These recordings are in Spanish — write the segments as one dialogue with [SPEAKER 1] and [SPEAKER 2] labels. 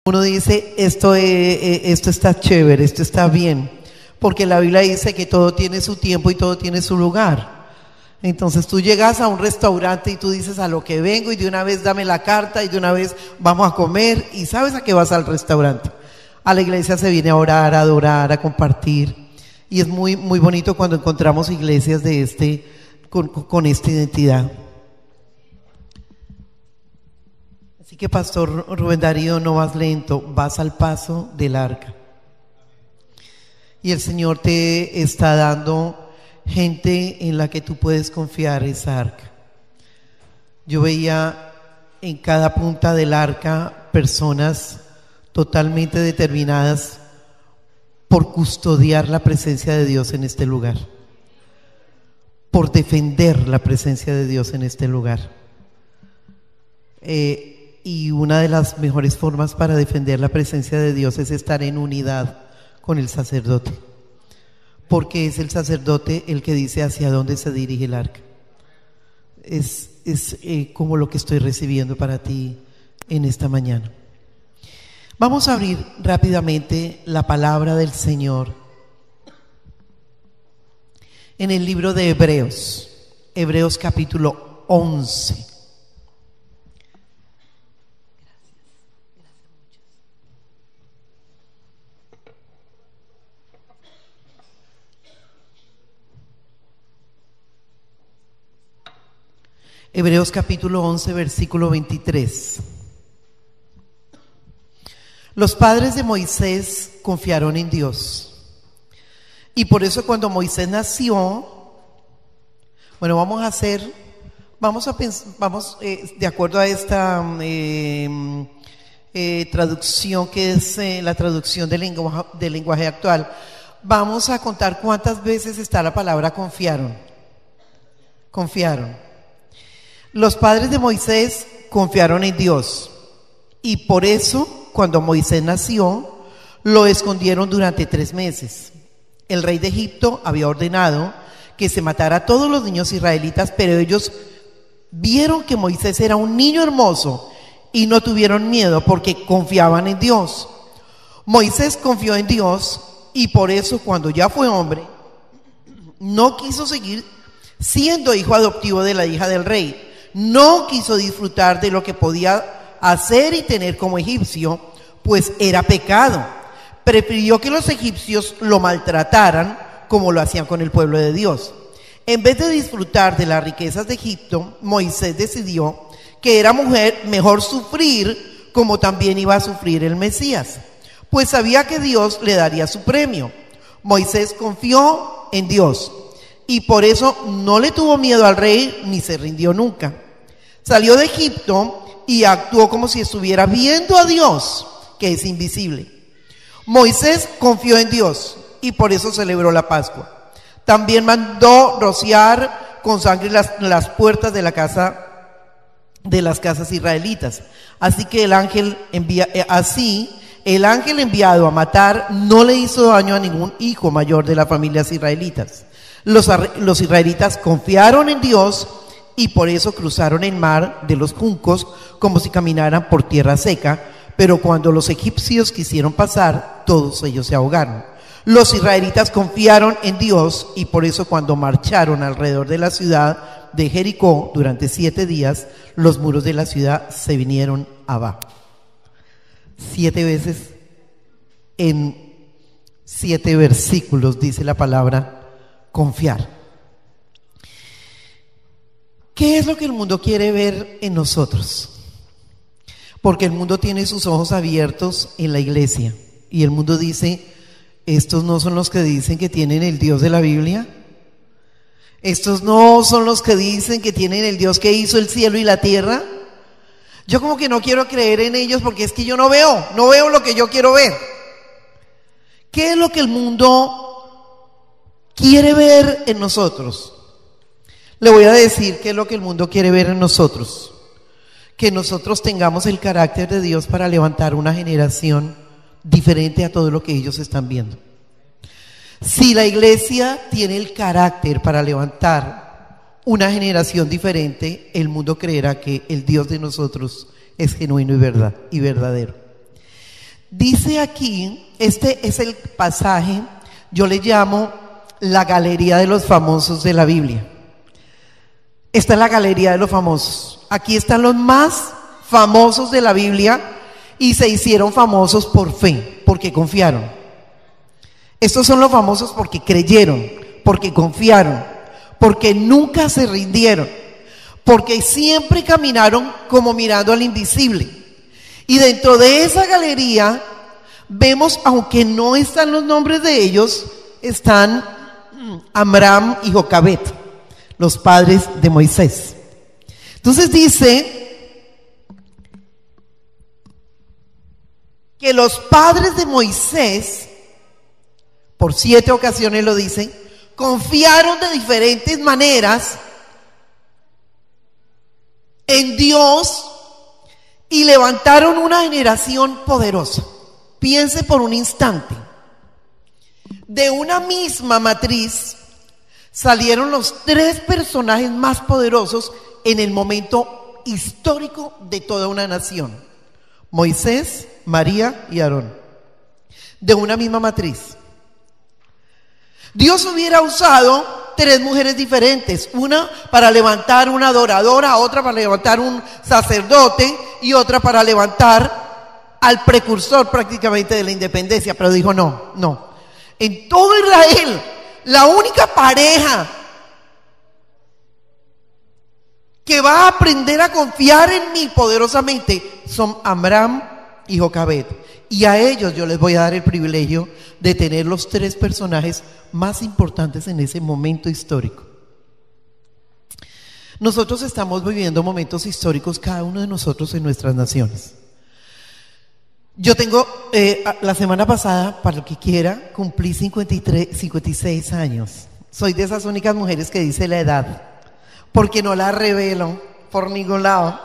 [SPEAKER 1] Uno dice, esto está chévere, esto está bien, porque la Biblia dice que todo tiene su tiempo y todo tiene su lugar. Entonces tú llegas a un restaurante y tú dices, a lo que vengo, y de una vez dame la carta y de una vez vamos a comer, y sabes a qué vas al restaurante. A la iglesia se viene a orar, a adorar, a compartir, y es muy, muy bonito cuando encontramos iglesias de con esta identidad. Así que, Pastor Rubén Darío, no vas lento, vas al paso del arca. Y el Señor te está dando gente en la que tú puedes confiar esa arca. Yo veía en cada punta del arca personas totalmente determinadas por custodiar la presencia de Dios en este lugar, por defender la presencia de Dios en este lugar. Y una de las mejores formas para defender la presencia de Dios es estar en unidad con el sacerdote, porque es el sacerdote el que dice hacia dónde se dirige el arca. Es como lo que estoy recibiendo para ti en esta mañana. Vamos a abrir rápidamente la palabra del Señor en el libro de Hebreos capítulo 11. Hebreos capítulo 11, versículo 23. Los padres de Moisés confiaron en Dios. Y por eso cuando Moisés nació, bueno, vamos a pensar, de acuerdo a esta traducción que es la traducción del lenguaje actual, vamos a contar cuántas veces está la palabra confiaron. Los padres de Moisés confiaron en Dios, y por eso cuando Moisés nació lo escondieron durante 3 meses. El rey de Egipto había ordenado que se matara a todos los niños israelitas, pero ellos vieron que Moisés era un niño hermoso y no tuvieron miedo porque confiaban en Dios. Moisés confió en Dios, y por eso cuando ya fue hombre no quiso seguir siendo hijo adoptivo de la hija del rey. No quiso disfrutar de lo que podía hacer y tener como egipcio, pues era pecado. Prefirió que los egipcios lo maltrataran como lo hacían con el pueblo de Dios. En vez de disfrutar de las riquezas de Egipto, Moisés decidió que era mejor sufrir como también iba a sufrir el Mesías, pues sabía que Dios le daría su premio. Moisés confió en Dios y por eso no le tuvo miedo al rey ni se rindió nunca. Salió de Egipto y actuó como si estuviera viendo a Dios, que es invisible. Moisés confió en Dios y por eso celebró la Pascua. También mandó rociar con sangre las puertas de las casas israelitas. Así que el ángel enviado a matar no le hizo daño a ningún hijo mayor de las familias israelitas. Los israelitas confiaron en Dios y por eso cruzaron el mar de los juncos como si caminaran por tierra seca, pero cuando los egipcios quisieron pasar, todos ellos se ahogaron. Los israelitas confiaron en Dios y por eso cuando marcharon alrededor de la ciudad de Jericó durante 7 días, los muros de la ciudad se vinieron abajo. 7 veces en 7 versículos dice la palabra confiar. ¿Qué es lo que el mundo quiere ver en nosotros? Porque el mundo tiene sus ojos abiertos en la iglesia y el mundo dice, ¿estos no son los que dicen que tienen el Dios de la Biblia? ¿Estos no son los que dicen que tienen el Dios que hizo el cielo y la tierra? Yo como que no quiero creer en ellos porque es que yo no veo lo que yo quiero ver. ¿Qué es lo que el mundo quiere ver en nosotros? Le voy a decir qué es lo que el mundo quiere ver en nosotros. Que nosotros tengamos el carácter de Dios para levantar una generación diferente a todo lo que ellos están viendo. Si la iglesia tiene el carácter para levantar una generación diferente, el mundo creerá que el Dios de nosotros es genuino y verdadero. Dice aquí, este es el pasaje, yo le llamo la galería de los famosos de la Biblia. Esta es la galería de los famosos. Aquí están los más famosos de la Biblia y se hicieron famosos por fe, porque confiaron. Estos son los famosos porque creyeron, porque confiaron, porque nunca se rindieron, porque siempre caminaron como mirando al invisible. Y dentro de esa galería vemos, aunque no están los nombres de ellos, están Amram y Jocabed, los padres de Moisés. Entonces dice que los padres de Moisés, por 7 ocasiones lo dicen, confiaron de diferentes maneras en Dios y levantaron una generación poderosa. Piense por un instante, de una misma matriz salieron los 3 personajes más poderosos en el momento histórico de toda una nación: Moisés, María y Aarón, de una misma matriz. Dios hubiera usado 3 mujeres diferentes, una para levantar una adoradora, otra para levantar un sacerdote y otra para levantar al precursor prácticamente de la independencia, pero dijo no. En todo Israel, la única pareja que va a aprender a confiar en mí poderosamente son Amram y Jocabed, y a ellos yo les voy a dar el privilegio de tener los 3 personajes más importantes en ese momento histórico. Nosotros estamos viviendo momentos históricos, cada uno de nosotros en nuestras naciones. Yo tengo, la semana pasada, para el que quiera, cumplí 56 años. Soy de esas únicas mujeres que dice la edad, porque no la revelo por ningún lado.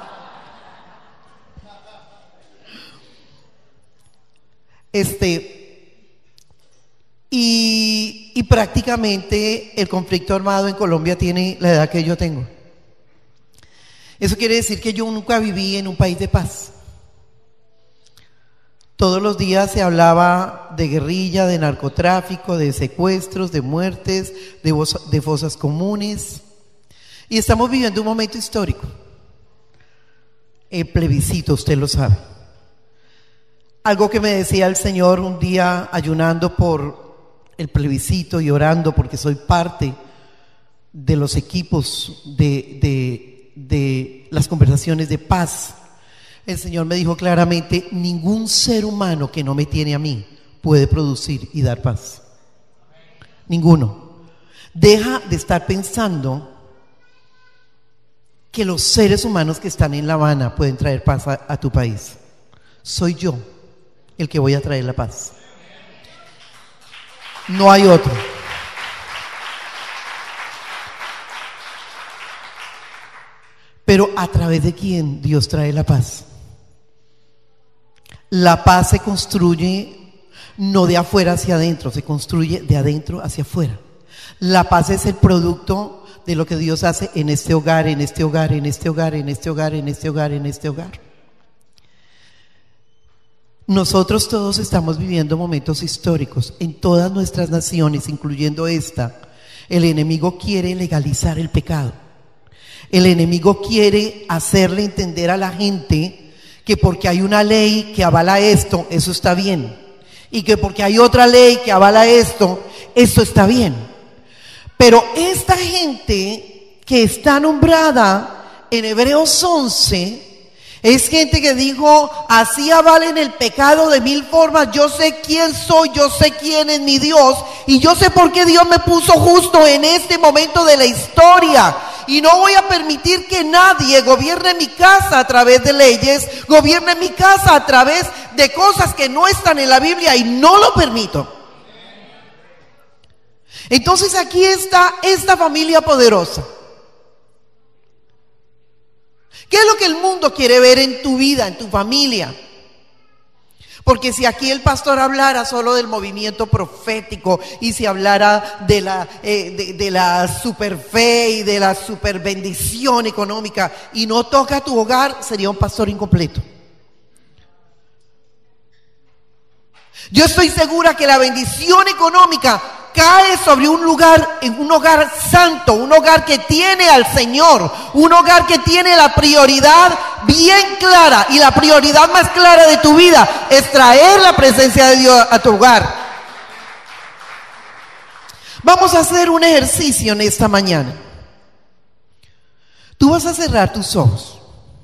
[SPEAKER 1] Y prácticamente el conflicto armado en Colombia tiene la edad que yo tengo. Eso quiere decir que yo nunca viví en un país de paz. Todos los días se hablaba de guerrilla, de narcotráfico, de secuestros, de muertes, de fosas comunes. Y estamos viviendo un momento histórico. El plebiscito, usted lo sabe. Algo que me decía el Señor un día ayunando por el plebiscito y orando porque soy parte de los equipos de las conversaciones de paz. El Señor me dijo claramente: ningún ser humano que no me tiene a mí puede producir y dar paz. Ninguno. Deja de estar pensando que los seres humanos que están en La Habana pueden traer paz a tu país. Soy yo el que voy a traer la paz. No hay otro. Pero ¿a través de quién Dios trae la paz? La paz se construye no de afuera hacia adentro, se construye de adentro hacia afuera. La paz es el producto de lo que Dios hace en este hogar, en este hogar, en este hogar, en este hogar, en este hogar, en este hogar. Nosotros todos estamos viviendo momentos históricos en todas nuestras naciones, incluyendo esta. El enemigo quiere legalizar el pecado. El enemigo quiere hacerle entender a la gente que porque hay una ley que avala esto, eso está bien. Y que porque hay otra ley que avala esto, eso está bien. Pero esta gente que está nombrada en Hebreos 11 es gente que dijo: así avalen el pecado de 1000 formas, yo sé quién soy, yo sé quién es mi Dios, y yo sé por qué Dios me puso justo en este momento de la historia, y no voy a permitir que nadie gobierne mi casa a través de leyes, gobierne mi casa a través de cosas que no están en la Biblia, y no lo permito. Entonces aquí está esta familia poderosa. ¿Qué es lo que el mundo quiere ver en tu vida, en tu familia? Porque si aquí el pastor hablara solo del movimiento profético y si hablara de la super fe y de la super bendición económica y no toca tu hogar, sería un pastor incompleto. Yo estoy segura que la bendición económica cae sobre un lugar, en un hogar santo, un hogar que tiene al Señor, un hogar que tiene la prioridad bien clara, y la prioridad más clara de tu vida es traer la presencia de Dios a tu hogar. Vamos a hacer un ejercicio en esta mañana. Tú vas a cerrar tus ojos.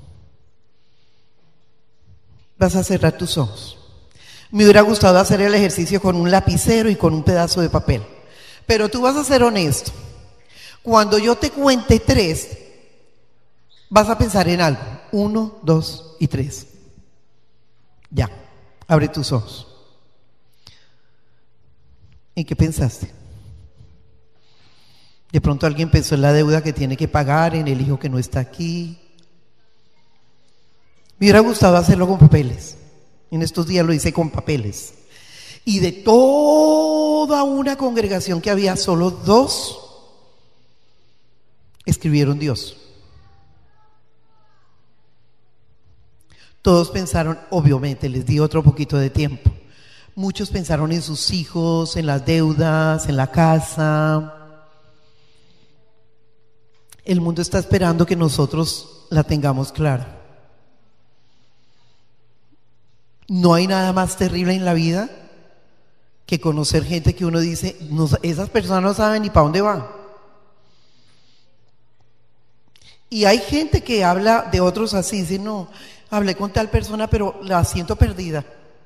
[SPEAKER 1] Vas a cerrar tus ojos. Me hubiera gustado hacer el ejercicio con un lapicero y con un pedazo de papel. Pero tú vas a ser honesto. Cuando yo te cuente 3, vas a pensar en algo. 1, 2 y 3. Ya, abre tus ojos. ¿En qué pensaste? De pronto alguien pensó en la deuda que tiene que pagar, en el hijo que no está aquí. Me hubiera gustado hacerlo con papeles. En estos días lo hice con papeles. Y de toda una congregación que había, solo 2 escribieron Dios. Todos pensaron, obviamente, les di otro poquito de tiempo. Muchos pensaron en sus hijos, en las deudas, en la casa. El mundo está esperando que nosotros la tengamos clara. No hay nada más terrible en la vida que conocer gente que uno dice, no, esas personas no saben ni para dónde van. Y hay gente que habla de otros así, dice, no, hablé con tal persona pero la siento perdida.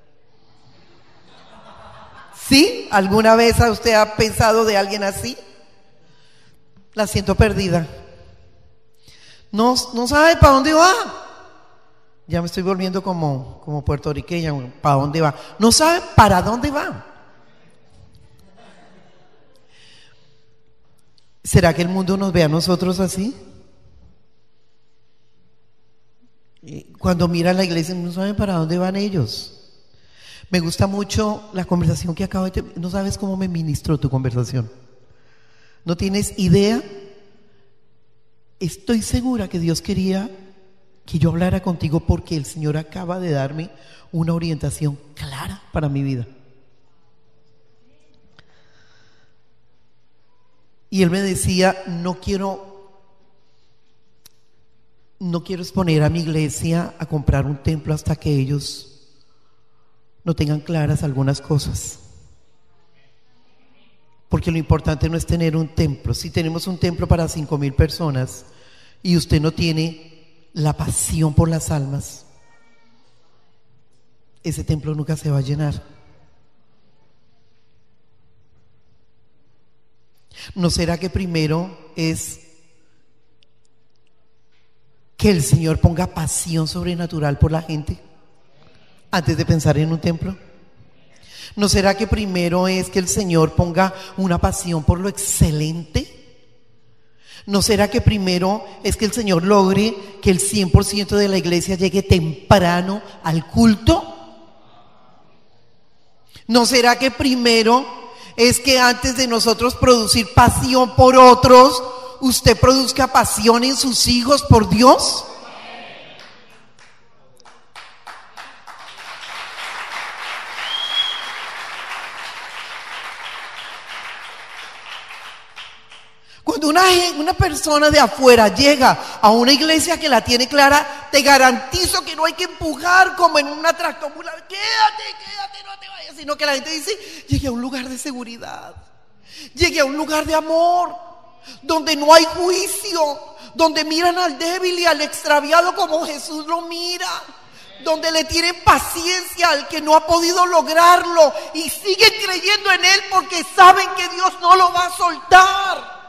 [SPEAKER 1] ¿Sí? ¿Alguna vez usted ha pensado de alguien así? La siento perdida. No sabe para dónde va. Ya me estoy volviendo como puertorriqueña. ¿Para dónde va? No sabe para dónde va. ¿Será que el mundo nos ve a nosotros así? Cuando mira la iglesia, no saben para dónde van ellos. Me gusta mucho la conversación que acabo de tener. No sabes cómo me ministró tu conversación. No tienes idea. Estoy segura que Dios quería que yo hablara contigo porque el Señor acaba de darme una orientación clara para mi vida. Y Él me decía, no quiero exponer a mi iglesia a comprar un templo hasta que ellos no tengan claras algunas cosas. Porque lo importante no es tener un templo. Si tenemos un templo para 5,000 personas y usted no tiene la pasión por las almas, ese templo nunca se va a llenar. ¿No será que primero es que el Señor ponga pasión sobrenatural por la gente antes de pensar en un templo? ¿No será que primero es que el Señor ponga una pasión por lo excelente? ¿No será que primero es que el Señor logre que el 100% de la iglesia llegue temprano al culto? ¿No será que primero es que antes de nosotros producir pasión por otros, usted produzca pasión en sus hijos por Dios? Cuando una persona de afuera llega a una iglesia que la tiene clara, te garantizo que no hay que empujar como en una tractomula, quédate, no te vayas, sino que la gente dice, llegué a un lugar de seguridad, llegué a un lugar de amor, donde no hay juicio, donde miran al débil y al extraviado como Jesús lo mira, donde le tienen paciencia al que no ha podido lograrlo y siguen creyendo en Él porque saben que Dios no lo va a soltar.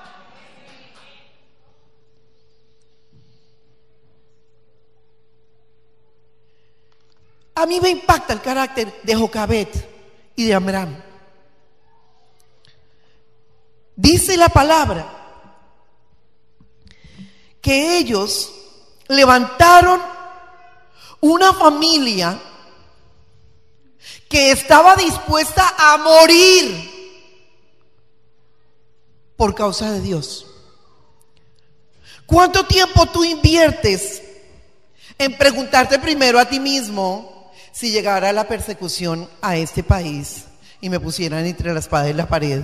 [SPEAKER 1] A mí me impacta el carácter de Jocabed y de Amram. Dice la palabra que ellos levantaron una familia que estaba dispuesta a morir por causa de Dios. ¿Cuánto tiempo tú inviertes en preguntarte primero a ti mismo si llegara la persecución a este país y me pusieran entre la espada y la pared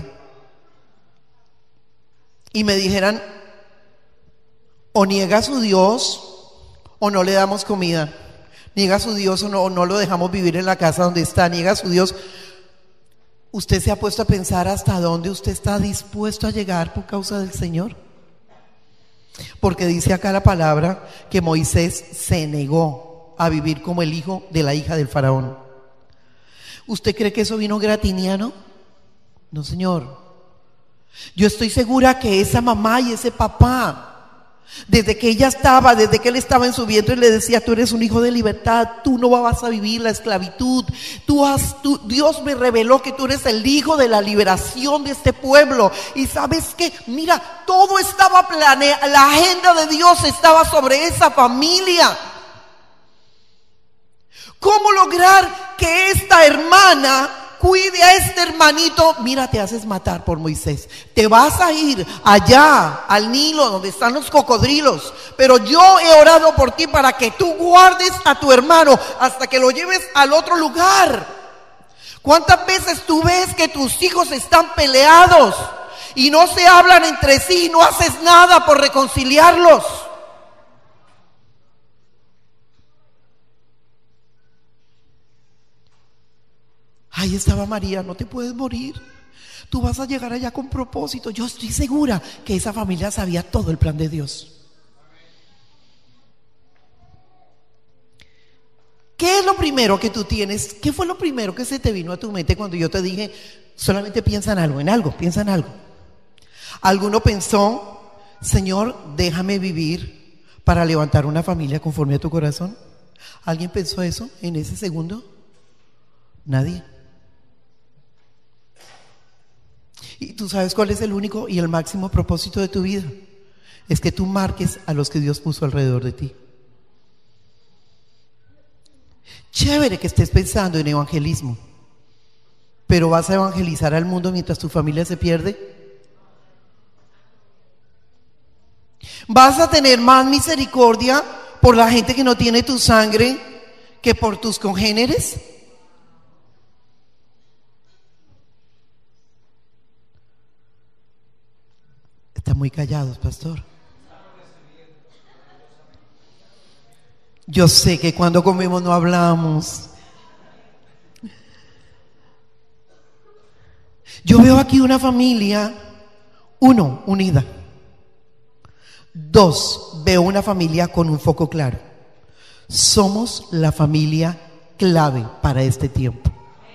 [SPEAKER 1] y me dijeran, o niega a su Dios o no le damos comida, niega a su Dios o no lo dejamos vivir en la casa donde está, niega a su Dios. ¿Usted se ha puesto a pensar hasta dónde usted está dispuesto a llegar por causa del Señor? Porque dice acá la palabra que Moisés se negó a vivir como el hijo de la hija del faraón. ¿Usted cree que eso vino gratiniano? No, señor. Yo estoy segura que esa mamá y ese papá, desde que él estaba en su vientre, le decía, tú eres un hijo de libertad, tú no vas a vivir la esclavitud, Dios me reveló que tú eres el hijo de la liberación de este pueblo. Y sabes qué, mira, todo estaba planeado, la agenda de Dios estaba sobre esa familia. ¿Cómo lograr que esta hermana cuide a este hermanito? Mira, te haces matar por Moisés. Te vas a ir allá al Nilo donde están los cocodrilos, pero yo he orado por ti para que tú guardes a tu hermano hasta que lo lleves al otro lugar. ¿Cuántas veces tú ves que tus hijos están peleados y no se hablan entre sí y no haces nada por reconciliarlos? Ahí estaba María, no te puedes morir. Tú vas a llegar allá con propósito. Yo estoy segura que esa familia sabía todo el plan de Dios. ¿Qué es lo primero que tú tienes? ¿Qué fue lo primero que se te vino a tu mente cuando yo te dije, solamente piensa en algo, piensa en algo? Alguno pensó, Señor, déjame vivir para levantar una familia conforme a tu corazón. ¿Alguien pensó eso en ese segundo? Nadie. Y tú sabes cuál es el único y el máximo propósito de tu vida. Es que tú marques a los que Dios puso alrededor de ti. Chévere que estés pensando en evangelismo, pero ¿vas a evangelizar al mundo mientras tu familia se pierde? ¿Vas a tener más misericordia por la gente que no tiene tu sangre que por tus congéneres? Están muy callados, pastor. Yo sé que cuando comemos no hablamos. Yo veo aquí una familia, uno, unida. Dos, veo una familia con un foco claro. Somos la familia clave para este tiempo.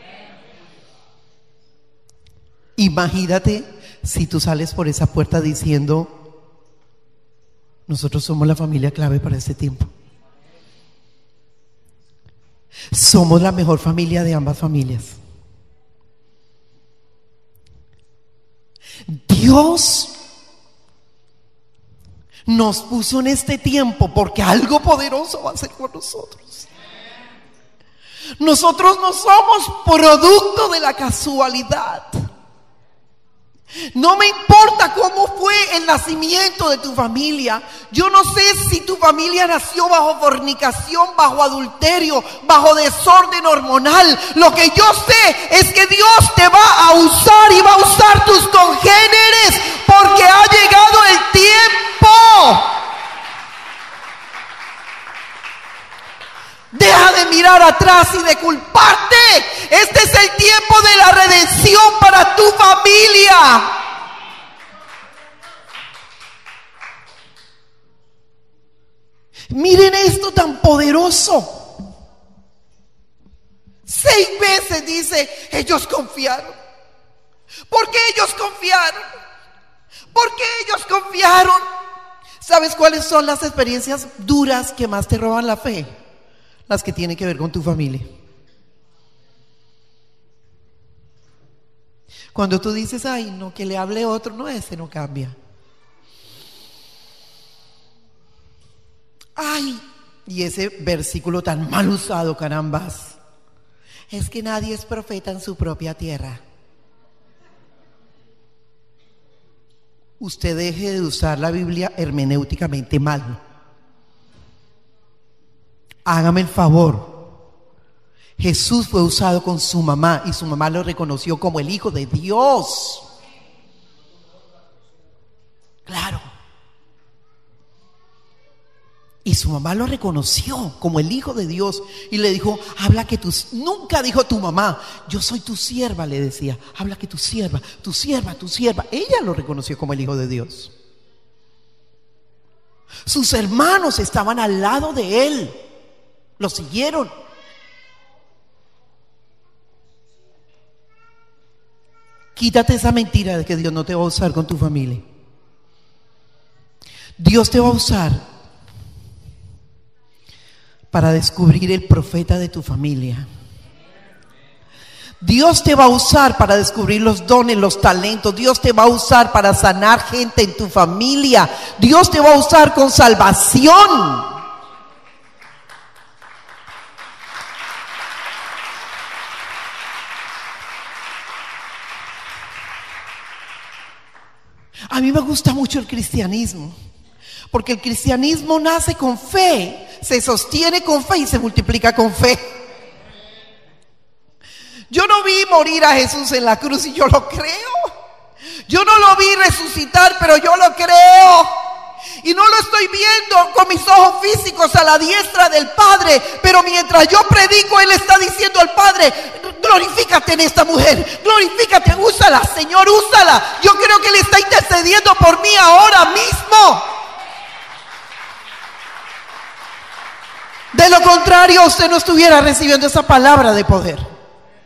[SPEAKER 1] Imagínate si tú sales por esa puerta diciendo, nosotros somos la familia clave para este tiempo. Somos la mejor familia de ambas familias. Dios nos puso en este tiempo porque algo poderoso va a hacer con nosotros. Nosotros no somos producto de la casualidad. No me importa cómo fue el nacimiento de tu familia. Yo no sé si tu familia nació bajo fornicación, bajo adulterio, bajo desorden hormonal. Lo que yo sé es que Dios te va a usar y va a usar tus congéneres porque ha llegado el tiempo. Deja de mirar atrás y de culparte. Este es el tiempo de la redención para tu familia. Miren esto tan poderoso. 6 veces dice, ellos confiaron. ¿Por qué ellos confiaron? ¿Por qué ellos confiaron? ¿Sabes cuáles son las experiencias duras que más te roban la fe? Las que tienen que ver con tu familia. Cuando tú dices, ay, no, que le hable otro, no, ese no cambia. Ay, y ese versículo tan mal usado, carambas. Es que nadie es profeta en su propia tierra. Usted deje de usar la Biblia hermenéuticamente mal. Hágame el favor. Jesús fue usado con su mamá y su mamá lo reconoció como el Hijo de Dios. Claro. Y su mamá lo reconoció como el Hijo de Dios y le dijo, habla que nunca dijo tu mamá, yo soy tu sierva, le decía, habla que tu sierva, tu sierva, tu sierva. Ella lo reconoció como el Hijo de Dios. Sus hermanos estaban al lado de él, lo siguieron. Quítate esa mentira de que Dios no te va a usar con tu familia. Dios te va a usar para descubrir el profeta de tu familia. Dios te va a usar para descubrir los dones, los talentos. Dios te va a usar para sanar gente en tu familia. Dios te va a usar con salvación. A mí me gusta mucho el cristianismo, porque el cristianismo nace con fe, se sostiene con fe y se multiplica con fe. Yo no vi morir a Jesús en la cruz y yo lo creo. Yo no lo vi resucitar, pero yo lo creo. Y no lo estoy viendo con mis ojos físicos a la diestra del Padre, pero mientras yo predico, Él está diciendo al Padre, glorifícate en esta mujer, glorifícate, úsala, Señor, úsala. Yo creo que Él está intercediendo por mí ahora mismo. De lo contrario, usted no estuviera recibiendo esa palabra de poder.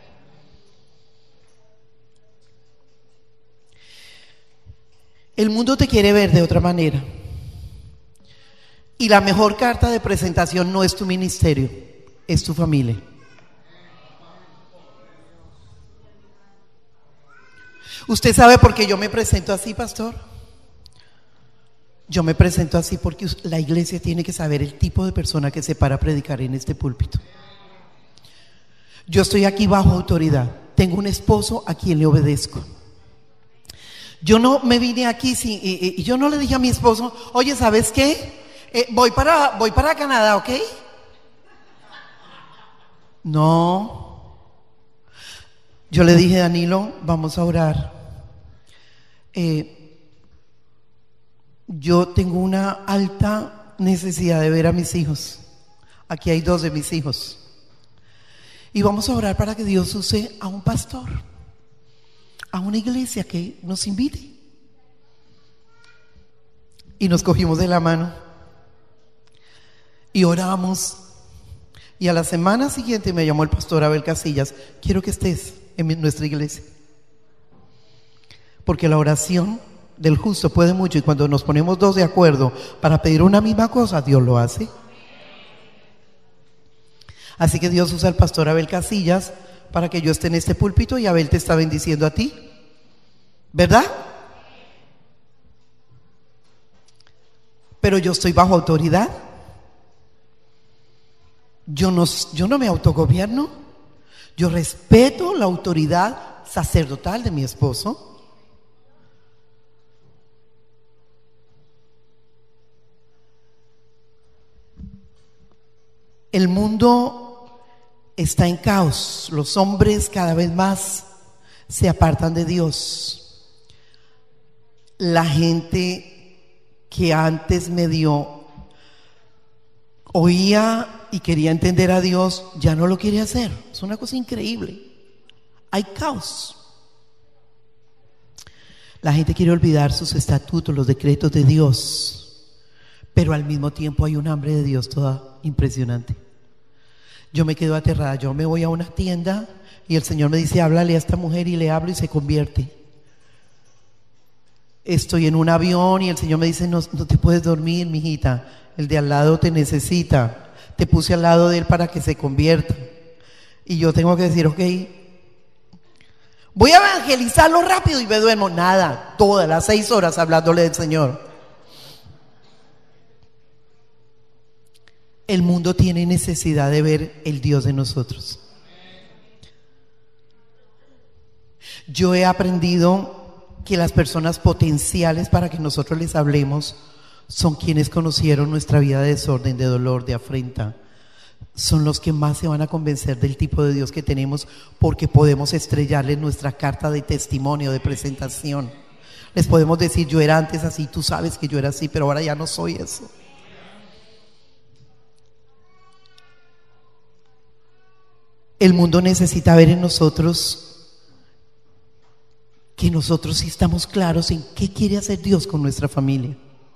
[SPEAKER 1] El mundo te quiere ver de otra manera. Y la mejor carta de presentación no es tu ministerio, es tu familia. ¿Usted sabe por qué yo me presento así, pastor? Yo me presento así porque la iglesia tiene que saber el tipo de persona que se para a predicar en este púlpito. Yo estoy aquí bajo autoridad. Tengo un esposo a quien le obedezco. Yo no me vine aquí y yo no le dije a mi esposo, oye, ¿sabes qué? Voy para Canadá, ¿ok? No. Yo le dije, Danilo, vamos a orar. Yo tengo una alta necesidad de ver a mis hijos. Aquí hay 2 de mis hijos. Y vamos a orar para que Dios use a un pastor, a una iglesia que nos invite. Y nos cogimos de la mano y oramos. Y a la semana siguiente me llamó el pastor Abel Casillas, quiero que estés en nuestra iglesia, porque la oración del justo puede mucho, y cuando nos ponemos 2 de acuerdo para pedir una misma cosa, Dios lo hace. Así que Dios usa al pastor Abel Casillas para que yo esté en este púlpito, y Abel te está bendiciendo a ti, ¿verdad? Pero yo estoy bajo autoridad. Yo no me autogobierno. Yo respeto la autoridad sacerdotal de mi esposo. El mundo está en caos. Los hombres cada vez más se apartan de Dios. La gente que antes medio oía y quería entender a Dios, ya no lo quiere hacer. Es una cosa increíble. Hay caos. La gente quiere olvidar sus estatutos, los decretos de Dios, pero al mismo tiempo hay un hambre de Dios toda impresionante. Yo me quedo aterrada. Yo me voy a una tienda y el Señor me dice, háblale a esta mujer, y le hablo y se convierte. Estoy en un avión y el Señor me dice, no te puedes dormir, mijita, el de al lado te necesita, te puse al lado de él para que se convierta. Y yo tengo que decir, ok, voy a evangelizarlo rápido, y me duermo. Nada, todas las 6 horas hablándole del Señor. El mundo tiene necesidad de ver el Dios de nosotros. Yo he aprendido que las personas potenciales para que nosotros les hablemos son quienes conocieron nuestra vida de desorden, de dolor, de afrenta. son los que más se van a convencer del tipo de Dios que tenemos, porque podemos estrellarle nuestra carta de testimonio, de presentación. Les podemos decir: yo era antes así, tú sabes que yo era así, pero ahora ya no soy eso. El mundo necesita ver en nosotros que nosotros sí estamos claros en qué quiere hacer Dios con nuestra familia.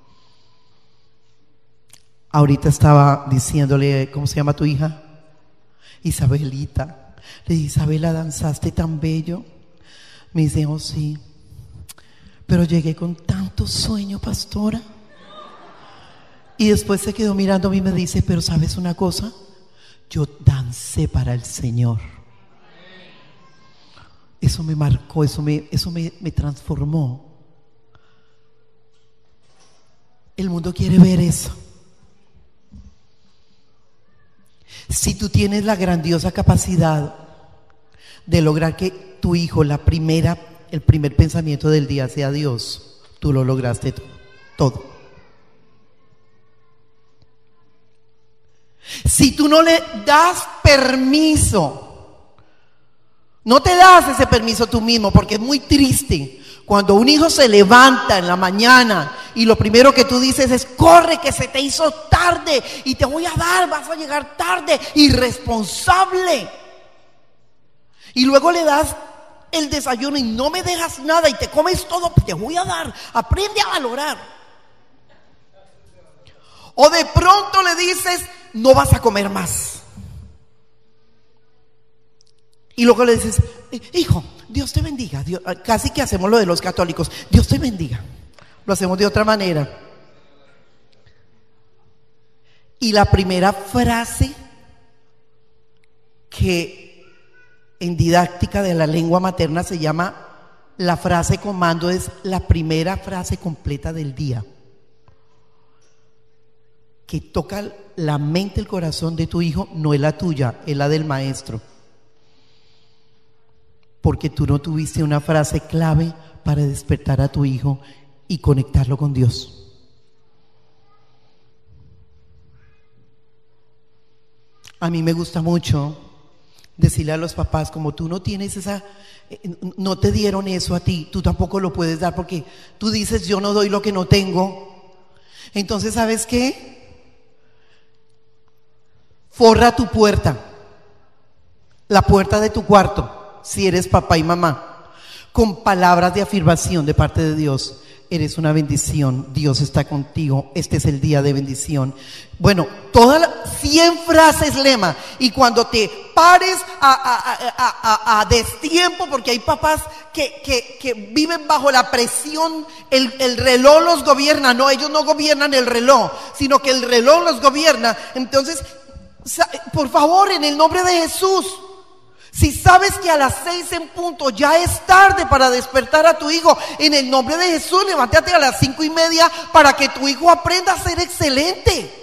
[SPEAKER 1] Ahorita estaba diciéndole, ¿cómo se llama tu hija? Isabelita. Le dije: Isabela, danzaste tan bello. Me dice: oh sí, pero llegué con tanto sueño, pastora. Y después se quedó mirándome y me dice: pero ¿sabes una cosa? Yo dancé para el Señor. Eso me marcó, eso me transformó. El mundo quiere ver eso. Si tú tienes la grandiosa capacidad de lograr que tu hijo, el primer pensamiento del día sea Dios, tú lo lograste todo. Si tú no le das permiso, no te das ese permiso tú mismo, porque es muy triste cuando un hijo se levanta en la mañana y lo primero que tú dices es: corre, que se te hizo tarde y te voy a dar, vas a llegar tarde, irresponsable. Y luego le das el desayuno y no me dejas nada y te comes todo, te voy a dar, aprende a valorar. O de pronto le dices: no vas a comer más. Y luego le dices: hijo, Dios te bendiga. Casi que hacemos lo de los católicos: Dios te bendiga. Lo hacemos de otra manera. Y la primera frase que en didáctica de la lengua materna se llama la frase comando, es la primera frase completa del día, que toca la mente, el corazón de tu hijo. No es la tuya, es la del maestro, porque tú no tuviste una frase clave para despertar a tu hijo y conectarlo con Dios. A mí me gusta mucho decirle a los papás: como tú no tienes no te dieron eso a ti, tú tampoco lo puedes dar, porque tú dices: yo no doy lo que no tengo. Entonces, ¿sabes qué? Forra tu puerta, la puerta de tu cuarto, si eres papá y mamá, con palabras de afirmación de parte de Dios. Eres una bendición, Dios está contigo, este es el día de bendición. Bueno, todas 100 frases lema. Y cuando te pares a destiempo, porque hay papás que viven bajo la presión, el reloj los gobierna. No, ellos no gobiernan el reloj, sino que el reloj los gobierna. Entonces, por favor, en el nombre de Jesús, si sabes que a las 6 en punto ya es tarde para despertar a tu hijo, en el nombre de Jesús, levántate a las 5:30 para que tu hijo aprenda a ser excelente.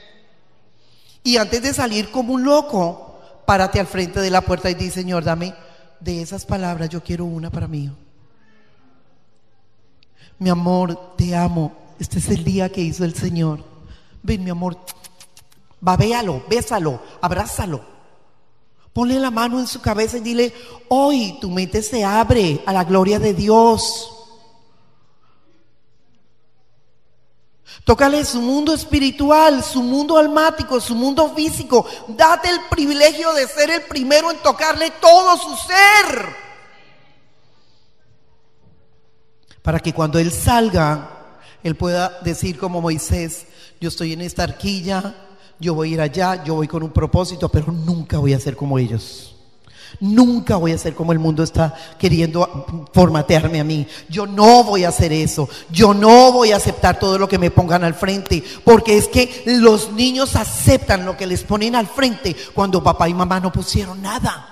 [SPEAKER 1] Y antes de salir como un loco, párate al frente de la puerta y di: Señor, dame de esas palabras, yo quiero una para mí. Mi amor, te amo, este es el día que hizo el Señor. Ven, mi amor, babéalo, bésalo, abrázalo. Ponle la mano en su cabeza y dile: hoy tu mente se abre a la gloria de Dios. Tócale su mundo espiritual, su mundo almático, su mundo físico. Date el privilegio de ser el primero en tocarle todo su ser, para que cuando él salga, él pueda decir como Moisés: yo estoy en esta arquilla, yo voy a ir allá, yo voy con un propósito, pero nunca voy a ser como ellos. Nunca voy a ser como el mundo está queriendo formatearme a mí. Yo no voy a hacer eso. Yo no voy a aceptar todo lo que me pongan al frente, porque es que los niños aceptan lo que les ponen al frente cuando papá y mamá no pusieron nada.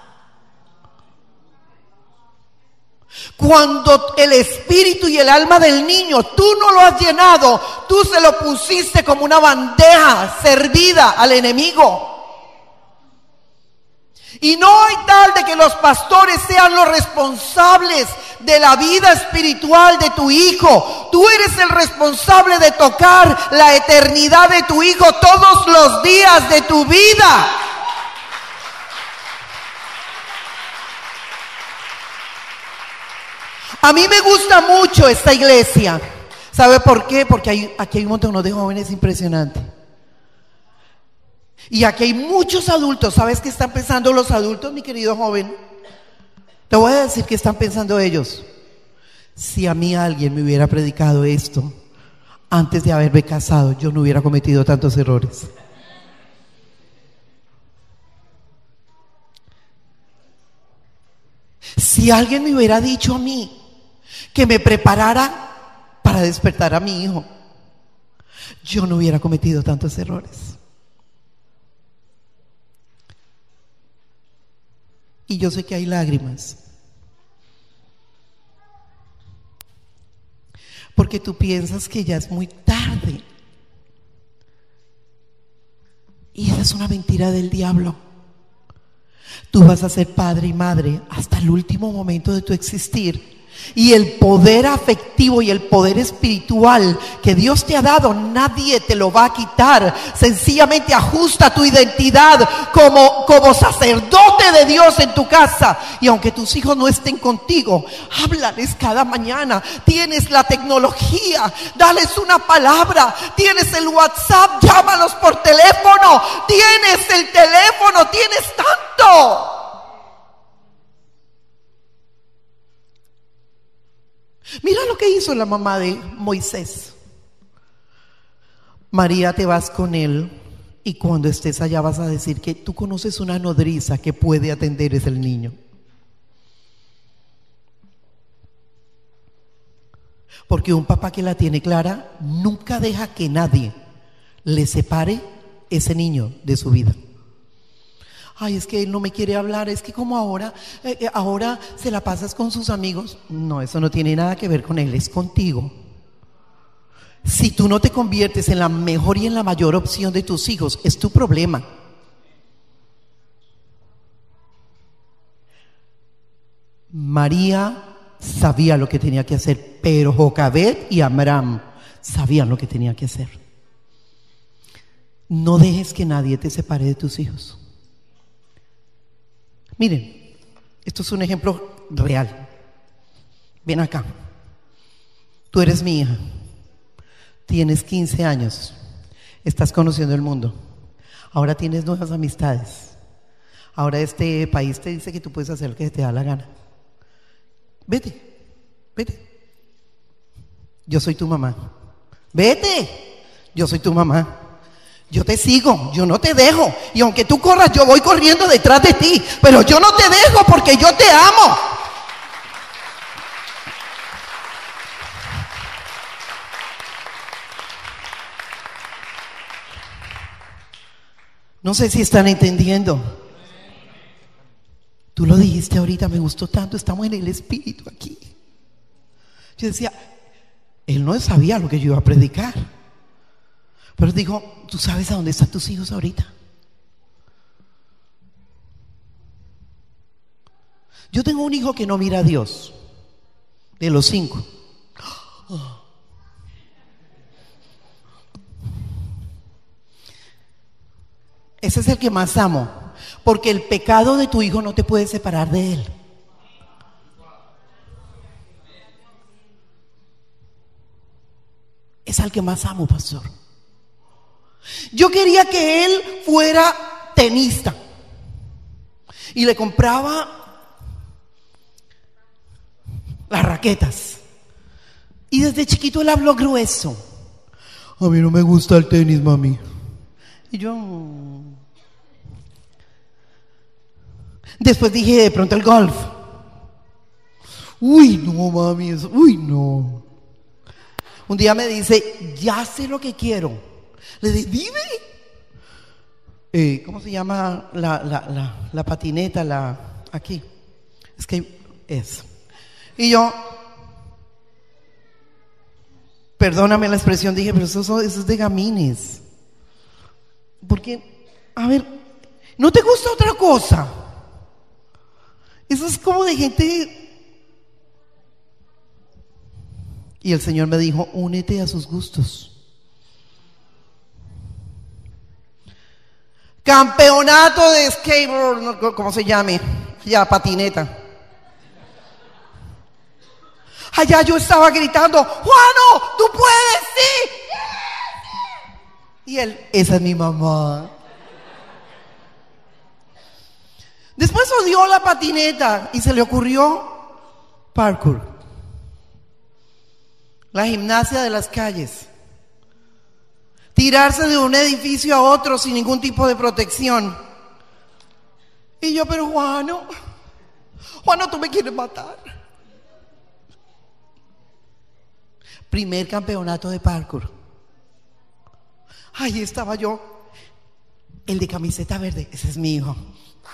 [SPEAKER 1] Cuando el espíritu y el alma del niño tú no lo has llenado, tú se lo pusiste como una bandeja servida al enemigo. Y no hay tal de que los pastores sean los responsables de la vida espiritual de tu hijo. Tú eres el responsable de tocar la eternidad de tu hijo todos los días de tu vida. A mí me gusta mucho esta iglesia. ¿Sabe por qué? Porque aquí hay un montón de jóvenes impresionantes. Y aquí hay muchos adultos. ¿Sabes qué están pensando los adultos, mi querido joven? Te voy a decir qué están pensando ellos. Si a mí alguien me hubiera predicado esto antes de haberme casado, yo no hubiera cometido tantos errores. Si alguien me hubiera dicho a mí que me preparara para despertar a mi hijo, yo no hubiera cometido tantos errores. Y yo sé que hay lágrimas, porque tú piensas que ya es muy tarde. Y esa es una mentira del diablo. Tú vas a ser padre y madre hasta el último momento de tu existir. Y el poder afectivo y el poder espiritual que Dios te ha dado, nadie te lo va a quitar. Sencillamente ajusta tu identidad como sacerdote de Dios en tu casa. Y aunque tus hijos no estén contigo, háblales cada mañana. Tienes la tecnología, dales una palabra. Tienes el WhatsApp, llámalos por teléfono. Tienes el teléfono, tienes tanto. Mira lo que hizo la mamá de Moisés. María, te vas con él y cuando estés allá vas a decir que tú conoces una nodriza que puede atender ese niño. Porque un papá que la tiene clara nunca deja que nadie le separe ese niño de su vida. Ay, es que él no me quiere hablar, es que como ahora se la pasas con sus amigos. No, eso no tiene nada que ver con él, es contigo. Si tú no te conviertes en la mejor y en la mayor opción de tus hijos, es tu problema. María sabía lo que tenía que hacer, pero Jocabed y Amram sabían lo que tenía que hacer. No dejes que nadie te separe de tus hijos. Miren, esto es un ejemplo real. Ven acá. Tú eres mi hija. Tienes 15 años. Estás conociendo el mundo. Ahora tienes nuevas amistades. Ahora este país te dice que tú puedes hacer lo que te da la gana. Vete. Yo soy tu mamá. Vete. Yo soy tu mamá. Yo te sigo, yo no te dejo. Y aunque tú corras, yo voy corriendo detrás de ti. Pero yo no te dejo porque yo te amo. No sé si están entendiendo. Tú lo dijiste ahorita, me gustó tanto, estamos en el espíritu aquí. Yo decía, él no sabía lo que yo iba a predicar. Pero dijo, ¿tú sabes a dónde están tus hijos ahorita? Yo tengo un hijo que no mira a Dios, de los 5. Ese es el que más amo, porque el pecado de tu hijo no te puede separar de él. Es al que más amo, pastor. Yo quería que él fuera tenista y le compraba las raquetas. Y desde chiquito él habló grueso. A mí no me gusta el tenis, mami. Y yo... Después dije, de pronto el golf. Uy, no, mami, eso, uy, no. Un día me dice, ya sé lo que quiero. Le dije, dime. ¿Cómo se llama la patineta? Aquí. Es que es. Y yo, perdóname la expresión, dije, pero eso es de gamines. Porque, a ver, ¿no te gusta otra cosa? Eso es como de gente. Y el Señor me dijo: únete a sus gustos. Campeonato de skateboard, no, ¿cómo se llame? Ya, patineta. Allá yo estaba gritando: ¡Juano, tú puedes, sí! Y él: esa es mi mamá. Después odió la patineta y se le ocurrió parkour, la gimnasia de las calles, tirarse de un edificio a otro sin ningún tipo de protección. Y yo: pero Juano, tú me quieres matar. Primer campeonato de parkour. Ahí estaba yo, el de camiseta verde, ese es mi hijo.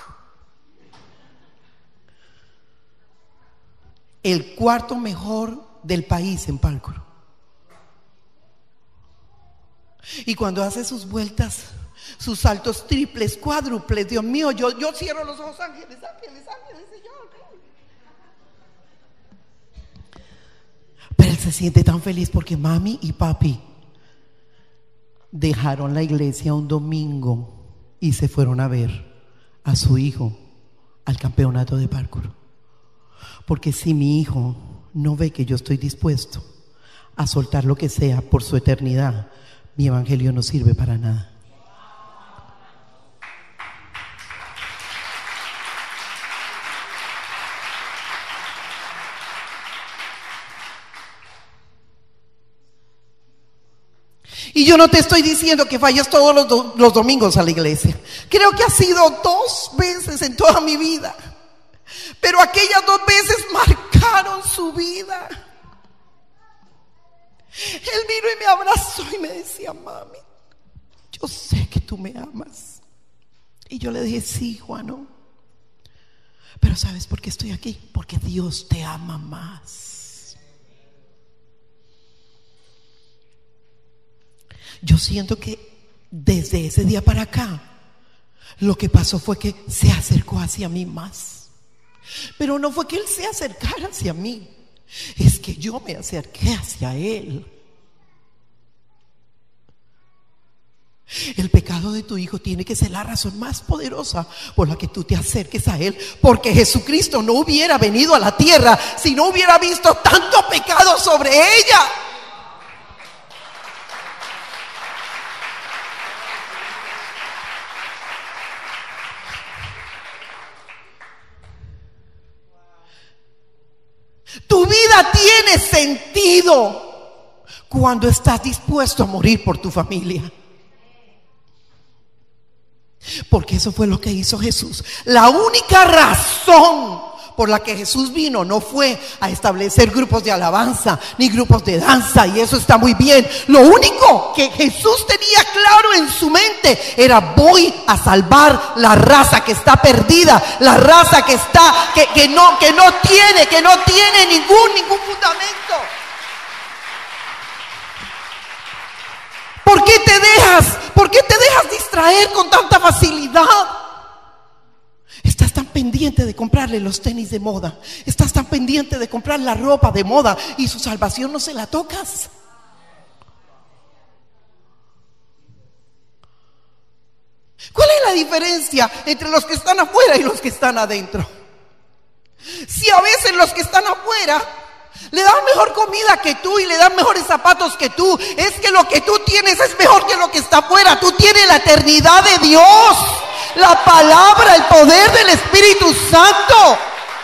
[SPEAKER 1] El cuarto mejor del país en parkour. Y cuando hace sus vueltas, sus saltos triples, cuádruples, Dios mío, yo cierro los ojos: ángeles, Señor. Pero él se siente tan feliz porque mami y papi dejaron la iglesia un domingo y se fueron a ver a su hijo al campeonato de parkour. Porque si mi hijo no ve que yo estoy dispuesto a soltar lo que sea por su eternidad, mi evangelio no sirve para nada. Y yo no te estoy diciendo que vayas todos los domingos a la iglesia. Creo que ha sido 2 veces en toda mi vida. Pero aquellas 2 veces marcaron su vida. Él vino y me abrazó y me decía: mami, yo sé que tú me amas. Y yo le dije: sí, Juano. Pero ¿sabes por qué estoy aquí? Porque Dios te ama más. Yo siento que desde ese día para acá, lo que pasó fue que se acercó hacia mí más. Pero no fue que él se acercara hacia mí, es que yo me acerqué hacia él. El pecado de tu hijo tiene que ser la razón más poderosa por la que tú te acerques a él, porque Jesucristo no hubiera venido a la tierra si no hubiera visto tanto pecado sobre ella. Tu vida tiene sentido cuando estás dispuesto a morir por tu familia. Porque eso fue lo que hizo Jesús. La única razón por la que Jesús vino no fue a establecer grupos de alabanza ni grupos de danza, y eso está muy bien. Lo único que Jesús tenía claro en su mente era: voy a salvar la raza que está perdida, la raza que está que no tiene ningún fundamento. ¿Por qué te dejas distraer con tanta facilidad? Estás tan pendiente de comprarle los tenis de moda, estás tan pendiente de comprar la ropa de moda, y su salvación no se la tocas. ¿Cuál es la diferencia entre los que están afuera y los que están adentro? Si a veces los que están afuera le dan mejor comida que tú y le dan mejores zapatos que tú, es que lo que tú tienes es mejor que lo que está afuera. Tú tienes la eternidad de Dios, la palabra, el poder del Espíritu Santo.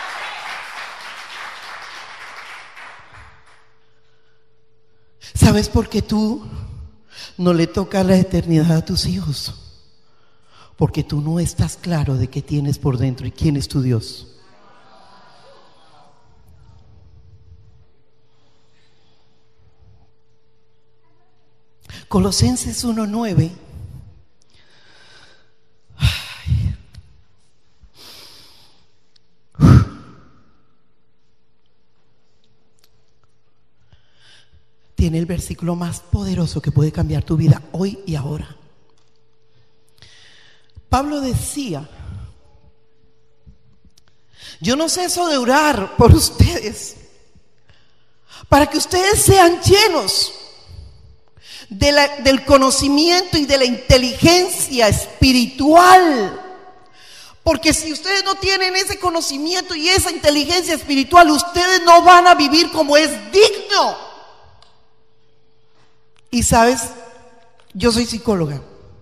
[SPEAKER 1] ¿Sabes por qué tú no le tocas la eternidad a tus hijos? Porque tú no estás claro de qué tienes por dentro y quién es tu Dios. Colosenses 1:9. Tiene el versículo más poderoso que puede cambiar tu vida hoy y ahora. Pablo decía Yo no ceso de orar por ustedes, para que ustedes sean llenos del conocimiento y de la inteligencia espiritual. Porque si ustedes no tienen ese conocimiento y esa inteligencia espiritual, ustedes no van a vivir como es digno. Y sabes, yo soy psicóloga.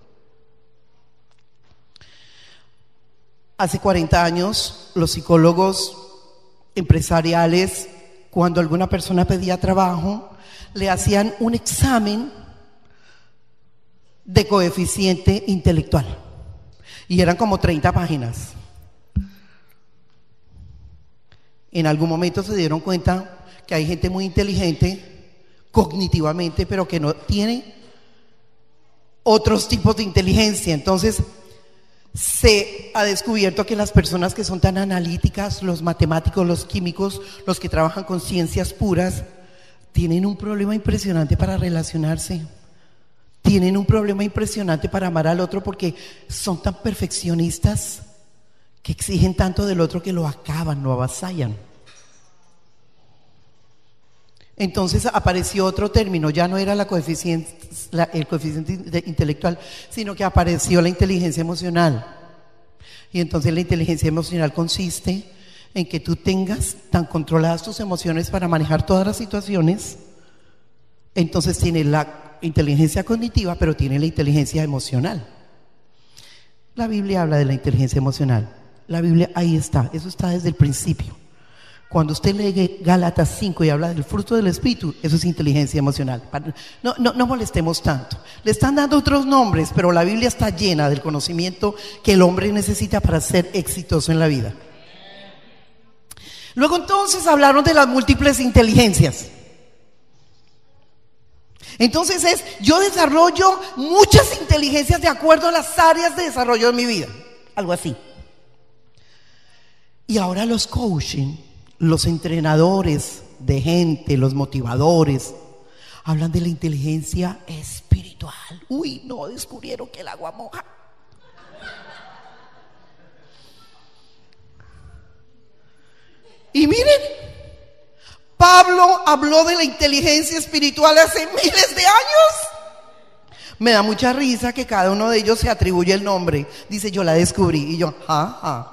[SPEAKER 1] Hace 40 años, los psicólogos empresariales, cuando alguna persona pedía trabajo, le hacían un examen de coeficiente intelectual. Y eran como 30 páginas. En algún momento se dieron cuenta que hay gente muy inteligente cognitivamente, pero que no tiene otros tipos de inteligencia. Entonces se ha descubierto que las personas que son tan analíticas, los matemáticos, los químicos, los que trabajan con ciencias puras, tienen un problema impresionante para relacionarse. Tienen un problema impresionante para amar al otro, porque son tan perfeccionistas que exigen tanto del otro que lo acaban, lo avasallan. Entonces apareció otro término, ya no era el coeficiente intelectual, sino que apareció la inteligencia emocional. Y entonces la inteligencia emocional consiste en que tú tengas tan controladas tus emociones para manejar todas las situaciones. Entonces tienes la inteligencia cognitiva, pero tiene la inteligencia emocional. La Biblia habla de la inteligencia emocional. La Biblia ahí está, eso está desde el principio. Cuando usted lee Gálatas 5 y habla del fruto del Espíritu, eso es inteligencia emocional. No molestemos tanto. Le están dando otros nombres, pero la Biblia está llena del conocimiento que el hombre necesita para ser exitoso en la vida. Luego entonces hablaron de las múltiples inteligencias. Entonces yo desarrollo muchas inteligencias de acuerdo a las áreas de desarrollo de mi vida, algo así. Y ahora los coaching, los entrenadores de gente, los motivadores, hablan de la inteligencia espiritual. Uy, no, descubrieron que el agua moja. Y miren, Pablo habló de la inteligencia espiritual hace miles de años. Me da mucha risa que cada uno de ellos se atribuye el nombre. Dice, yo la descubrí. Y yo, ajá.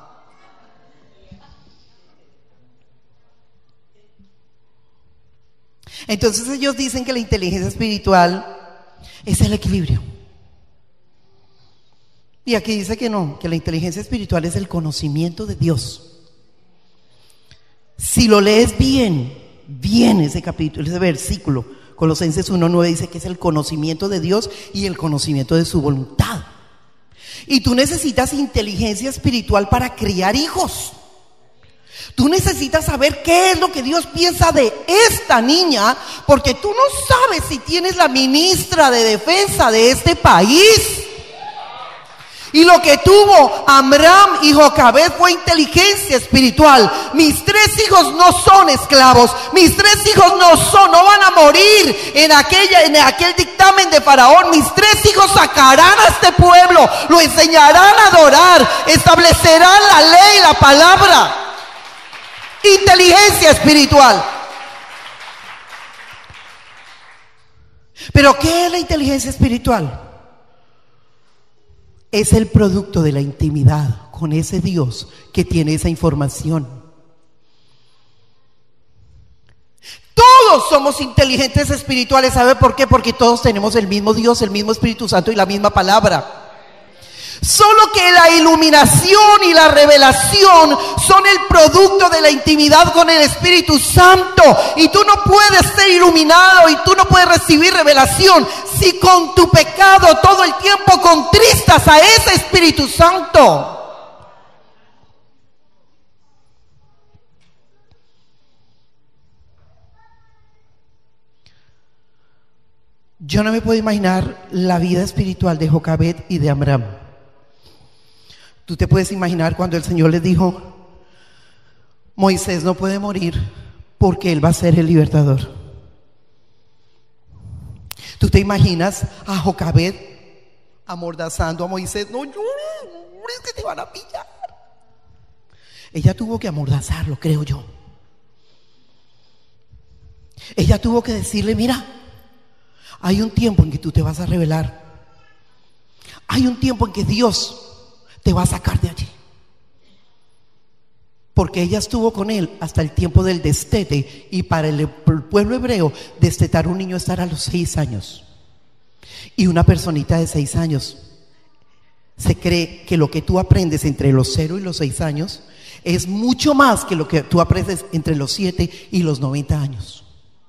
[SPEAKER 1] Entonces ellos dicen que la inteligencia espiritual es el equilibrio. Y aquí dice que no, que la inteligencia espiritual es el conocimiento de Dios. Si lo lees bien ese capítulo, ese versículo, Colosenses 1:9 dice que es el conocimiento de Dios y el conocimiento de su voluntad. Y tú necesitas inteligencia espiritual para criar hijos. Tú necesitas saber qué es lo que Dios piensa de esta niña, porque tú no sabes si tienes la ministra de defensa de este país. Y lo que tuvo Amram y Jocabed fue inteligencia espiritual. Mis 3 hijos no son esclavos. Mis 3 hijos no van a morir en aquel dictamen de Faraón. Mis 3 hijos sacarán a este pueblo, lo enseñarán a adorar, establecerán la ley, la palabra. Inteligencia espiritual. ¿Pero qué es la inteligencia espiritual? Es el producto de la intimidad con ese Dios que tiene esa información. Todos somos inteligentes espirituales. ¿Sabe por qué? Porque todos tenemos el mismo Dios, el mismo Espíritu Santo y la misma palabra. Solo que la iluminación y la revelación son el producto de la intimidad con el Espíritu Santo. Y tú no puedes ser iluminado y tú no puedes recibir revelación si con tu pecado todo el tiempo contristas a ese Espíritu Santo. Yo no me puedo imaginar la vida espiritual de Jocabed y de Amram. Tú te puedes imaginar cuando el Señor les dijo, Moisés no puede morir porque él va a ser el libertador. Tú te imaginas a Jocabed amordazando a Moisés, no llores, es que te van a pillar. Ella tuvo que amordazarlo, creo yo. Ella tuvo que decirle: mira, hay un tiempo en que tú te vas a rebelar. Hay un tiempo en que Dios te va a sacar de allí. Porque ella estuvo con él hasta el tiempo del destete. Y para el pueblo hebreo, destetar un niño es estar a los 6 años. Y una personita de 6 años, se cree que lo que tú aprendes entre los 0 y los 6 años es mucho más que lo que tú aprendes entre los 7 y los 90 años.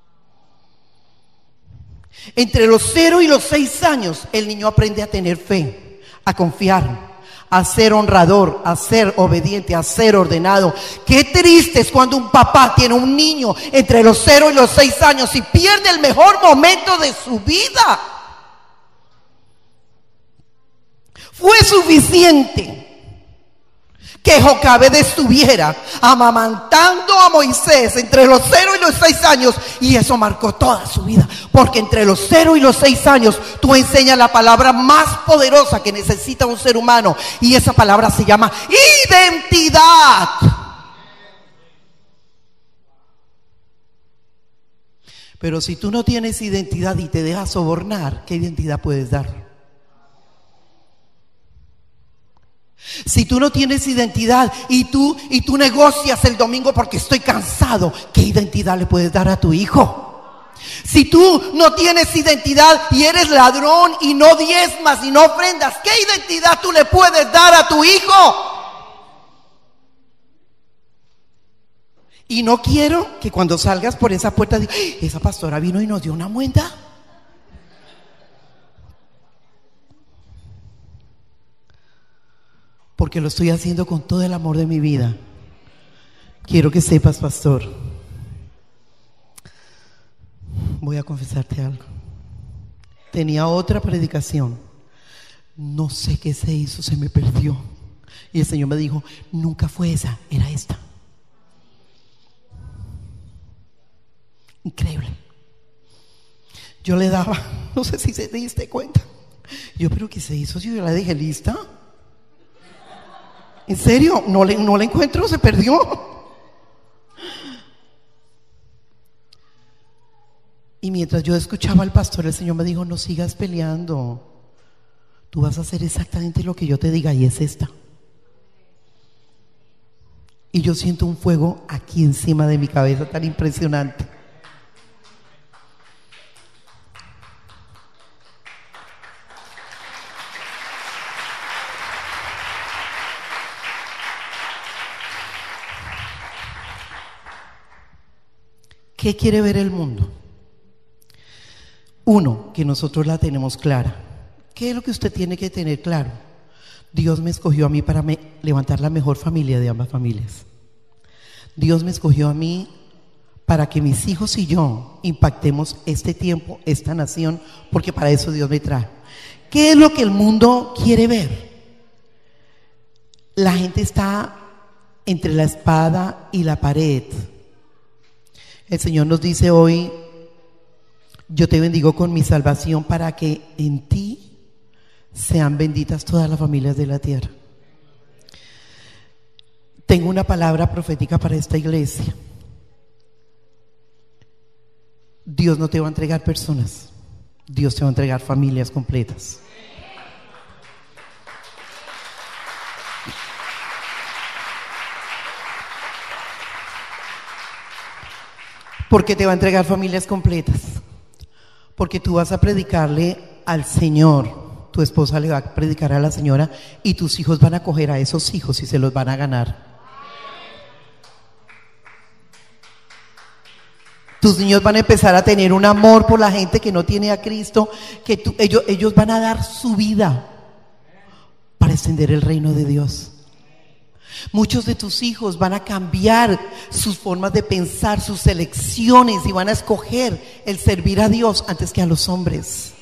[SPEAKER 1] Entre los 0 y los 6 años el niño aprende a tener fe, a confiar, a ser honrador, a ser obediente, a ser ordenado. Qué triste es cuando un papá tiene un niño entre los 0 y los 6 años y pierde el mejor momento de su vida. Fue suficiente que Jocabed estuviera amamantando a Moisés entre los 0 y los 6 años, y eso marcó toda su vida, porque entre los 0 y los 6 años tú enseñas la palabra más poderosa que necesita un ser humano, y esa palabra se llama identidad. Pero si tú no tienes identidad y te dejas sobornar, ¿qué identidad puedes dar? Si tú no tienes identidad y tú negocias el domingo porque estoy cansado, ¿qué identidad le puedes dar a tu hijo? Si tú no tienes identidad y eres ladrón y no diezmas y no ofrendas, ¿qué identidad tú le puedes dar a tu hijo? Y no quiero que cuando salgas por esa puerta digas: esa pastora vino y nos dio una muenda. Porque lo estoy haciendo con todo el amor de mi vida. Quiero que sepas, pastor, voy a confesarte algo. Tenía otra predicación, no sé qué se hizo, se me perdió. Y el Señor me dijo: nunca fue esa, era esta. Increíble. Yo le daba, no sé si se diste cuenta. Yo, pero ¿qué se hizo? Si yo la dejé lista. ¿En serio? No la encuentro, se perdió. Y mientras yo escuchaba al pastor, el Señor me dijo: no sigas peleando. Tú vas a hacer exactamente lo que yo te diga, y es esta. Y yo siento un fuego aquí encima de mi cabeza tan impresionante. ¿Qué quiere ver el mundo? Uno, que nosotros la tenemos clara. ¿Qué es lo que usted tiene que tener claro? Dios me escogió a mí para levantar la mejor familia de ambas familias. Dios me escogió a mí para que mis hijos y yo impactemos este tiempo, esta nación, porque para eso Dios me trae. ¿Qué es lo que el mundo quiere ver? La gente está entre la espada y la pared. El Señor nos dice hoy: yo te bendigo con mi salvación para que en ti sean benditas todas las familias de la tierra. Tengo una palabra profética para esta iglesia. Dios no te va a entregar personas, Dios te va a entregar familias completas. ¿Por qué te va a entregar familias completas? Porque tú vas a predicarle al Señor, tu esposa le va a predicar a la señora, y tus hijos van a coger a esos hijos y se los van a ganar. Tus niños van a empezar a tener un amor por la gente que no tiene a Cristo, que ellos van a dar su vida para extender el reino de Dios. Muchos de tus hijos van a cambiar sus formas de pensar, sus elecciones, y van a escoger el servir a Dios antes que a los hombres.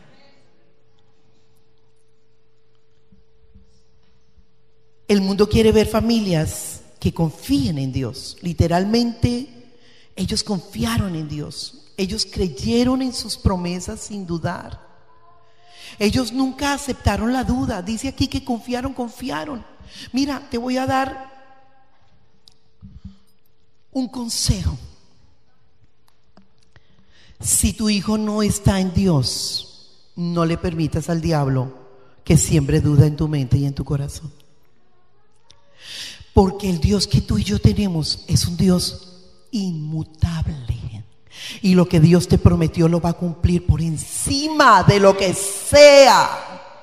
[SPEAKER 1] El mundo quiere ver familias que confíen en Dios. Literalmente, ellos confiaron en Dios. Ellos creyeron en sus promesas sin dudar. Ellos nunca aceptaron la duda. Dice aquí que confiaron. Mira, te voy a dar Un consejo: si tu hijo no está en Dios, no le permitas al diablo que siembre duda en tu mente y en tu corazón. Porque el Dios que tú y yo tenemos es un Dios inmutable. Y lo que Dios te prometió lo va a cumplir por encima de lo que sea.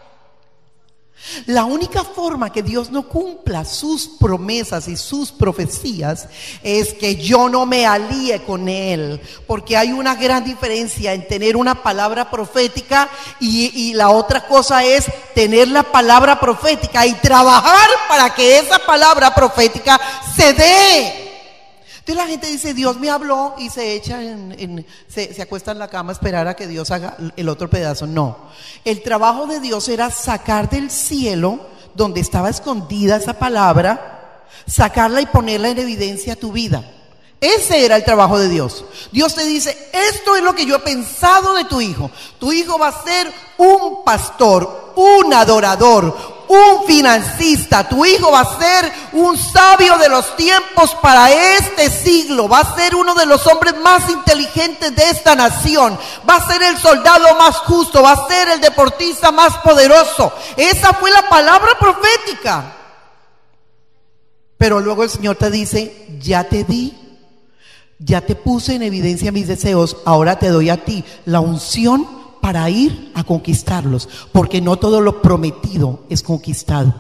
[SPEAKER 1] La única forma que Dios no cumpla sus promesas y sus profecías es que yo no me alíe con Él, porque hay una gran diferencia en tener una palabra profética y la otra cosa es tener la palabra profética y trabajar para que esa palabra profética se dé. Entonces la gente dice: Dios me habló, y se echa se acuesta en la cama a esperar a que Dios haga el otro pedazo. No, el trabajo de Dios era sacar del cielo, donde estaba escondida esa palabra, sacarla y ponerla en evidencia a tu vida. Ese era el trabajo de Dios. Dios te dice: esto es lo que yo he pensado de tu hijo. Tu hijo va a ser un pastor, un adorador, un financista. Tu hijo va a ser un sabio de los tiempos para este siglo. Va a ser uno de los hombres más inteligentes de esta nación. Va a ser el soldado más justo. Va a ser el deportista más poderoso. Esa fue la palabra profética. Pero luego el Señor te dice: ya te di, ya te puse en evidencia mis deseos. Ahora te doy a ti la unción para ir a conquistarlos, porque no todo lo prometido es conquistado.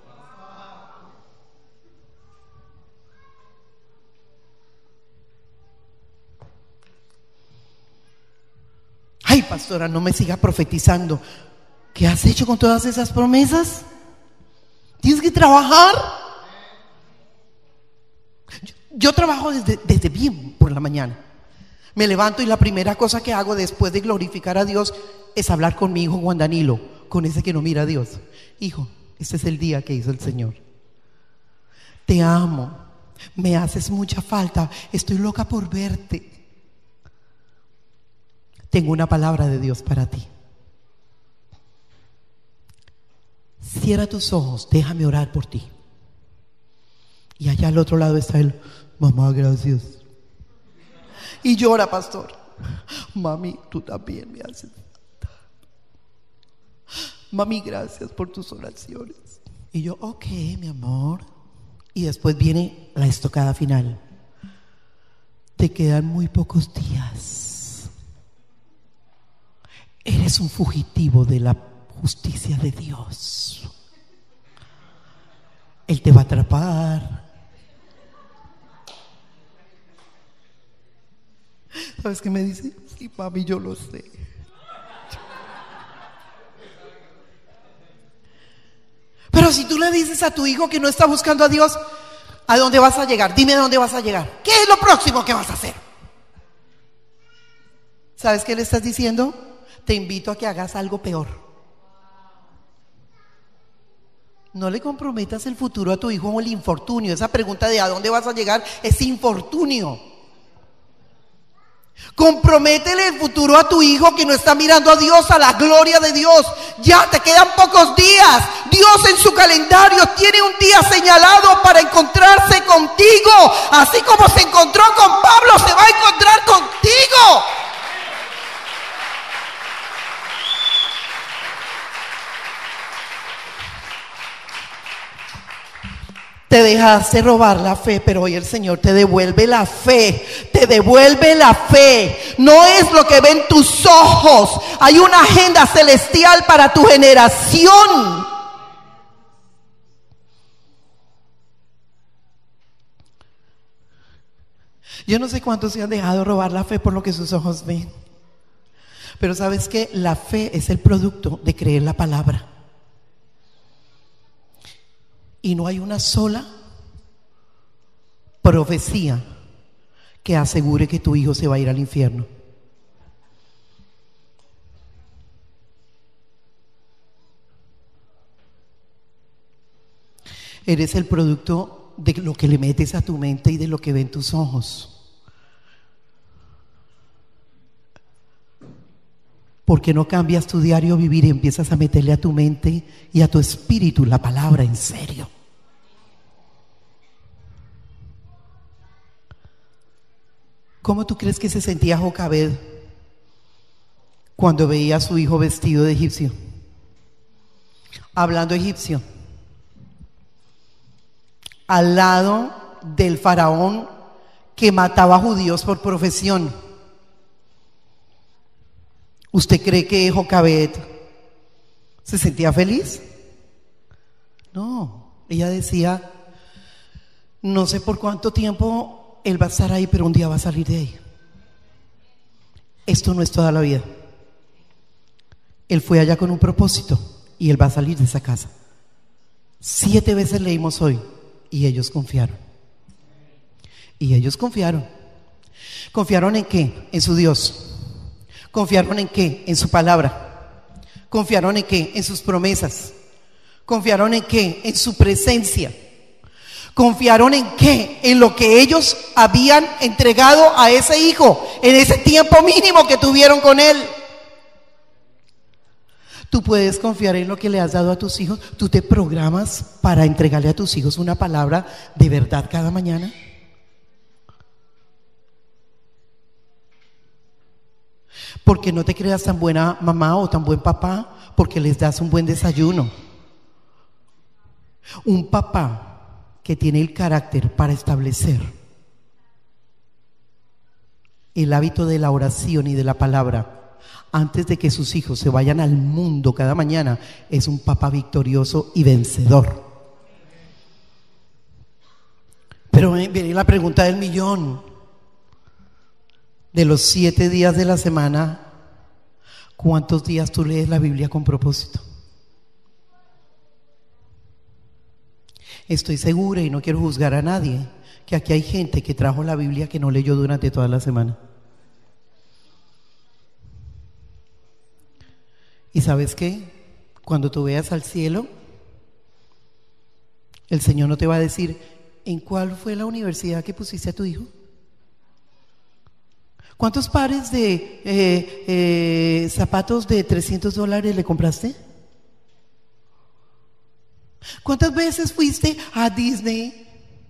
[SPEAKER 1] Ay, pastora, no me siga profetizando. ¿Qué has hecho con todas esas promesas? Tienes que trabajar. Yo trabajo desde bien por la mañana. Me levanto y la primera cosa que hago después de glorificar a Dios es hablar con mi hijo Juan Danilo, con ese que no mira a Dios. Hijo, este es el día que hizo el Señor. Te amo, me haces mucha falta, estoy loca por verte. Tengo una palabra de Dios para ti. Cierra tus ojos, déjame orar por ti. Y allá al otro lado está él: mamá, gracias. Y llora, pastor: mami, tú también me haces falta. Mami, gracias por tus oraciones. Y yo: ok, mi amor. Y después viene la estocada final: te quedan muy pocos días. Eres un fugitivo de la justicia de Dios. Él te va a atrapar. ¿Sabes qué me dice? Sí, mami, yo lo sé. Pero si tú le dices a tu hijo que no está buscando a Dios, ¿a dónde vas a llegar? Dime a dónde vas a llegar. ¿Qué es lo próximo que vas a hacer? ¿Sabes qué le estás diciendo? Te invito a que hagas algo peor. No le comprometas el futuro a tu hijo con el infortunio. Esa pregunta de ¿a dónde vas a llegar? Es infortunio. Comprométele el futuro a tu hijo que no está mirando a Dios, a la gloria de Dios. Ya te quedan pocos días. Dios en su calendario tiene un día señalado para encontrarse contigo. Así como se encontró con Pablo, se va a encontrar contigo. Te dejaste robar la fe, pero hoy el Señor te devuelve la fe. Te devuelve la fe. No es lo que ven tus ojos. Hay una agenda celestial para tu generación. Yo no sé cuántos se han dejado robar la fe por lo que sus ojos ven. Pero ¿sabes qué? La fe es el producto de creer la palabra. Y no hay una sola profecía que asegure que tu hijo se va a ir al infierno. Eres el producto de lo que le metes a tu mente y de lo que ven tus ojos. ¿Por qué no cambias tu diario vivir y empiezas a meterle a tu mente y a tu espíritu la palabra en serio? ¿Cómo tú crees que se sentía Jocabed cuando veía a su hijo vestido de egipcio, hablando egipcio, al lado del faraón que mataba judíos por profesión? ¿Usted cree que Jocabed se sentía feliz? No, ella decía: no sé por cuánto tiempo él va a estar ahí, pero un día va a salir de ahí. Esto no es toda la vida. Él fue allá con un propósito y él va a salir de esa casa. 7 veces leímos hoy, y ellos confiaron. Y ellos confiaron. ¿Confiaron en qué? En su Dios. ¿Confiaron en qué? En su palabra. ¿Confiaron en qué? En sus promesas. ¿Confiaron en qué? En su presencia. ¿Confiaron en qué? En lo que ellos habían entregado a ese hijo en ese tiempo mínimo que tuvieron con él. Tú puedes confiar en lo que le has dado a tus hijos. Tú te programas para entregarle a tus hijos una palabra de verdad cada mañana. Porque no te creas tan buena mamá o tan buen papá porque les das un buen desayuno. Un papá que tiene el carácter para establecer el hábito de la oración y de la palabra antes de que sus hijos se vayan al mundo cada mañana es un papá victorioso y vencedor. Pero viene la pregunta del millón. De los 7 días de la semana, ¿cuántos días tú lees la Biblia con propósito? Estoy segura, y no quiero juzgar a nadie, que aquí hay gente que trajo la Biblia que no leyó durante toda la semana. ¿Y sabes qué? Cuando tú veas al cielo, el Señor no te va a decir: ¿en cuál fue la universidad que pusiste a tu hijo? ¿Cuántos pares de zapatos de $300 le compraste? ¿Cuántas veces fuiste a Disney?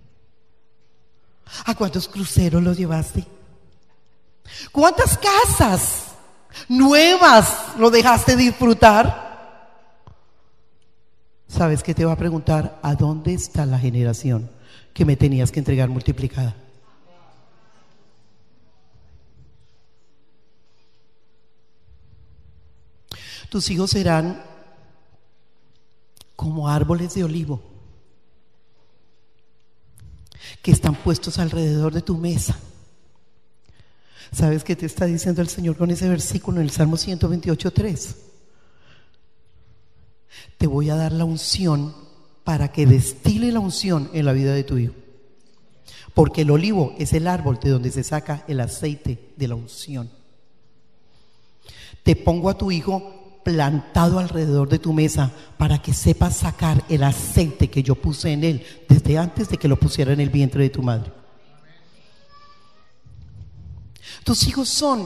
[SPEAKER 1] ¿A cuántos cruceros los llevaste? ¿Cuántas casas nuevas lo dejaste disfrutar? ¿Sabes qué te va a preguntar? ¿A dónde está la generación que me tenías que entregar multiplicada? Tus hijos serán como árboles de olivo que están puestos alrededor de tu mesa. ¿Sabes qué te está diciendo el Señor con ese versículo en el Salmo 128:3? Te voy a dar la unción para que destile la unción en la vida de tu hijo. Porque el olivo es el árbol de donde se saca el aceite de la unción. Te pongo a tu hijo plantado alrededor de tu mesa para que sepas sacar el aceite que yo puse en él desde antes de que lo pusiera en el vientre de tu madre. Tus hijos son,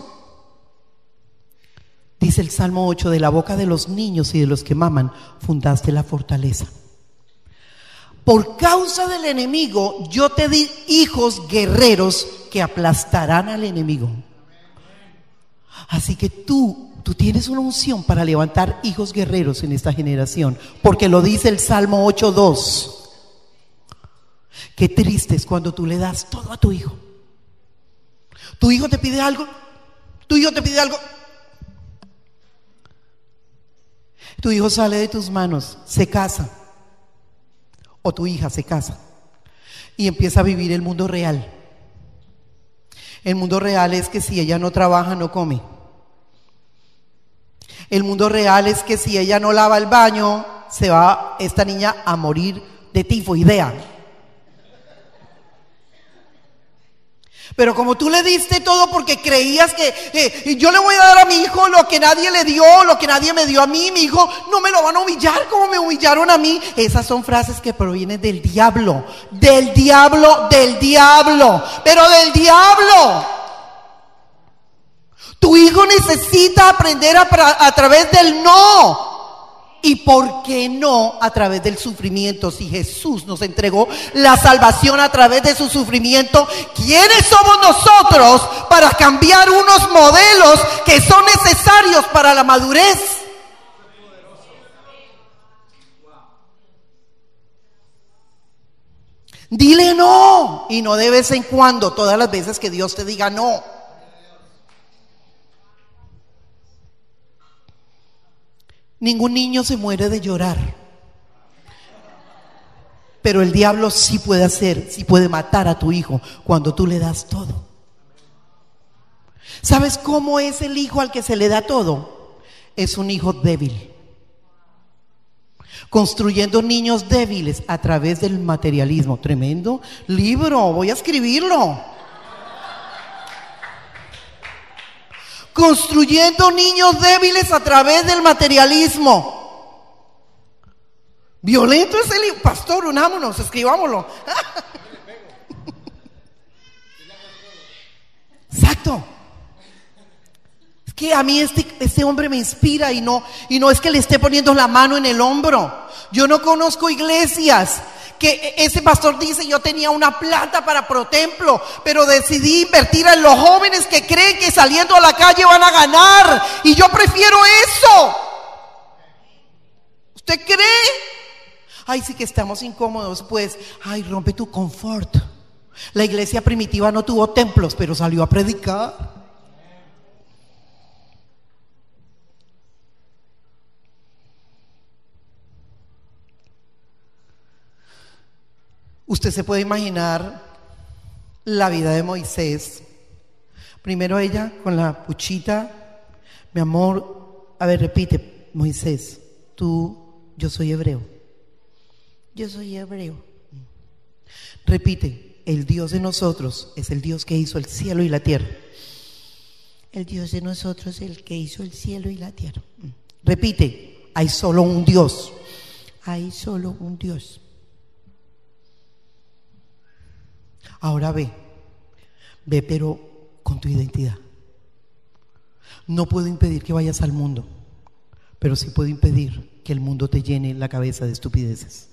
[SPEAKER 1] dice el Salmo 8, de la boca de los niños y de los que maman fundaste la fortaleza. Por causa del enemigo yo te di hijos guerreros que aplastarán al enemigo. Así que tú tienes una unción para levantar hijos guerreros en esta generación, porque lo dice el Salmo 8:2. Qué triste es cuando tú le das todo a tu hijo. Tu hijo te pide algo, tu hijo sale de tus manos, se casa, o tu hija se casa y empieza a vivir el mundo real. El mundo real es que si ella no trabaja, no come. El mundo real es que si ella no lava el baño, se va esta niña a morir de tifoidea. Pero como tú le diste todo porque creías que yo le voy a dar a mi hijo lo que nadie le dio, lo que nadie me dio a mí, mi hijo no me lo van a humillar como me humillaron a mí. Esas son frases que provienen del diablo, pero del diablo. Tu hijo necesita aprender a través del no ¿Y por qué no a través del sufrimiento? Si Jesús nos entregó la salvación a través de su sufrimiento, ¿quiénes somos nosotros para cambiar unos modelos que son necesarios para la madurez? Dile no, y no de vez en cuando, todas las veces que Dios te diga no. Ningún niño se muere de llorar, pero el diablo sí puede hacer, sí puede matar a tu hijo cuando tú le das todo. ¿Sabes cómo es el hijo al que se le da todo? Es un hijo débil, construyendo niños débiles a través del materialismo. Tremendo libro, voy a escribirlo. Construyendo niños débiles a través del materialismo. Violento es el libro. Pastor, unámonos, escribámoslo. Exacto. Es que a mí este hombre me inspira y no es que le esté poniendo la mano en el hombro. Yo no conozco iglesias que ese pastor dice: yo tenía una plata para ProTemplo, pero decidí invertir en los jóvenes que creen que saliendo a la calle van a ganar, y yo prefiero eso. ¿Usted cree? Ay, sí que estamos incómodos, pues. Ay, rompe tu confort. La iglesia primitiva no tuvo templos, pero salió a predicar. Usted se puede imaginar la vida de Moisés. Primero ella con la puchita: mi amor, a ver, repite, Moisés, yo soy hebreo. Yo soy hebreo. Repite, el Dios de nosotros es el Dios que hizo el cielo y la tierra. El Dios de nosotros es el que hizo el cielo y la tierra. Repite, hay solo un Dios. Hay solo un Dios. Ahora ve pero con tu identidad. No puedo impedir que vayas al mundo, pero sí puedo impedir que el mundo te llene la cabeza de estupideces.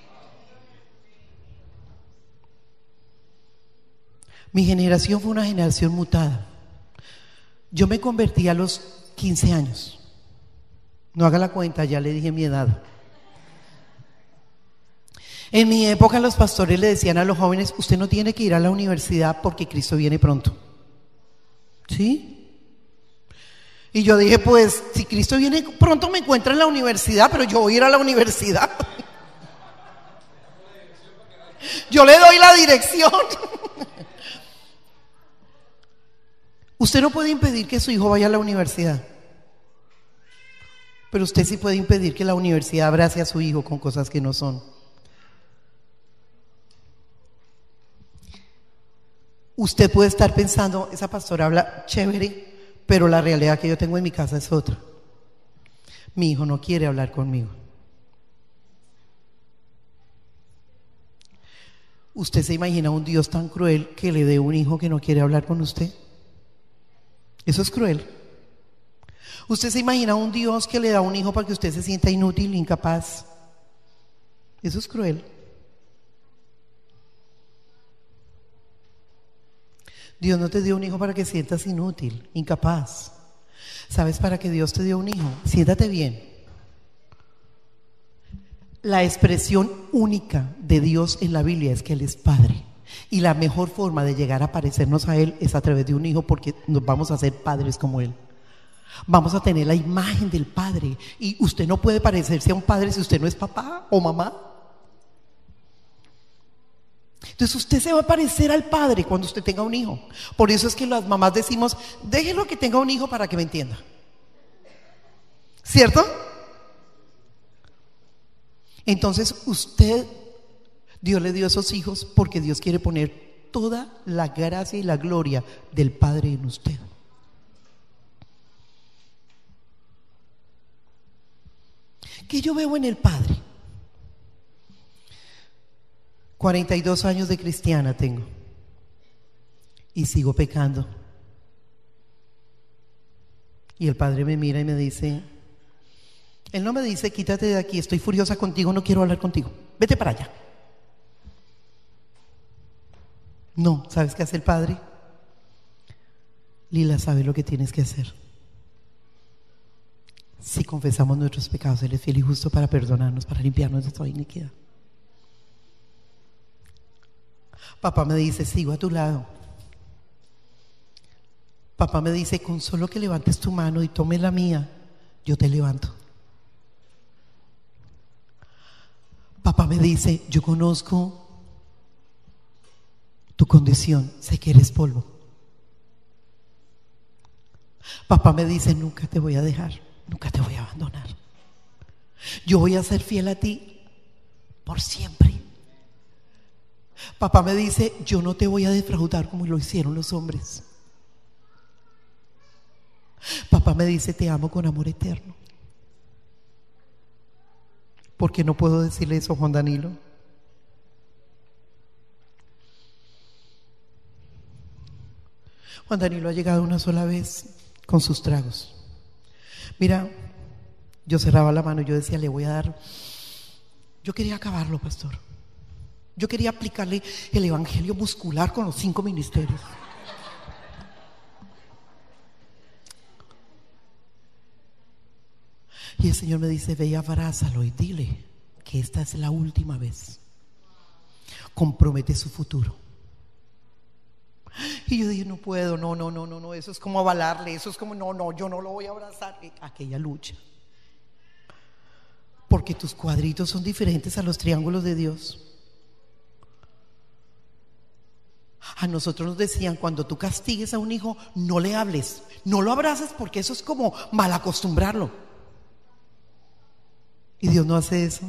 [SPEAKER 1] Mi generación fue una generación mutada. Yo me convertí a los 15 años. No haga la cuenta, ya le dije mi edad. En mi época los pastores le decían a los jóvenes: usted no tiene que ir a la universidad porque Cristo viene pronto. ¿Sí? Y yo dije: pues si Cristo viene pronto me encuentra en la universidad, pero yo voy a ir a la universidad. Yo le doy la dirección. Usted no puede impedir que su hijo vaya a la universidad, pero usted sí puede impedir que la universidad abrace a su hijo con cosas que no son. Usted puede estar pensando: esa pastora habla chévere, pero la realidad que yo tengo en mi casa es otra. Mi hijo no quiere hablar conmigo. ¿Usted se imagina un Dios tan cruel que le dé un hijo que no quiere hablar con usted? Eso es cruel. ¿Usted se imagina un Dios que le da un hijo para que usted se sienta inútil, incapaz? Eso es cruel. Dios no te dio un hijo para que sientas inútil, incapaz. ¿Sabes para qué Dios te dio un hijo? Siéntate bien. La expresión única de Dios en la Biblia es que Él es Padre. Y la mejor forma de llegar a parecernos a Él es a través de un hijo, porque nos vamos a hacer padres como Él. Vamos a tener la imagen del Padre. Y usted no puede parecerse a un padre si usted no es papá o mamá. Entonces usted se va a parecer al Padre cuando usted tenga un hijo. Por eso es que las mamás decimos: déjelo que tenga un hijo para que me entienda. ¿Cierto? Entonces Dios le dio esos hijos porque Dios quiere poner toda la gracia y la gloria del Padre en usted. ¿Qué yo veo en el Padre? 42 años de cristiana tengo y sigo pecando. Y el Padre me mira y me dice: Él no me dice, quítate de aquí, estoy furiosa contigo, no quiero hablar contigo, vete para allá. No, ¿sabes qué hace el Padre? Lila, ¿sabes lo que tienes que hacer? Si confesamos nuestros pecados, Él es fiel y justo para perdonarnos, para limpiarnos de toda iniquidad. Papá me dice, sigo a tu lado. Papá me dice, con solo que levantes tu mano y tomes la mía, yo te levanto. Papá me dice, yo conozco tu condición, sé que eres polvo. Papá me dice, nunca te voy a dejar, nunca te voy a abandonar. Yo voy a ser fiel a ti por siempre. Papá me dice, yo no te voy a defraudar como lo hicieron los hombres. Papá me dice, te amo con amor eterno. ¿Por qué no puedo decirle eso a Juan Danilo? Juan Danilo ha llegado una sola vez con sus tragos. Mira, yo cerraba la mano y yo decía, le voy a dar. Yo quería acabarlo, pastor. Yo quería aplicarle el evangelio muscular con los 5 ministerios. Y el Señor me dice, ve y abrázalo y dile que esta es la última vez. Compromete su futuro. Y yo dije, no puedo, no, eso es como avalarle, eso es como, no, yo no lo voy a abrazar. Aquella lucha. Porque tus cuadritos son diferentes a los triángulos de Dios. A nosotros nos decían, cuando tú castigues a un hijo, no le hables, no lo abraces, porque eso es como mal acostumbrarlo. Y Dios no hace eso.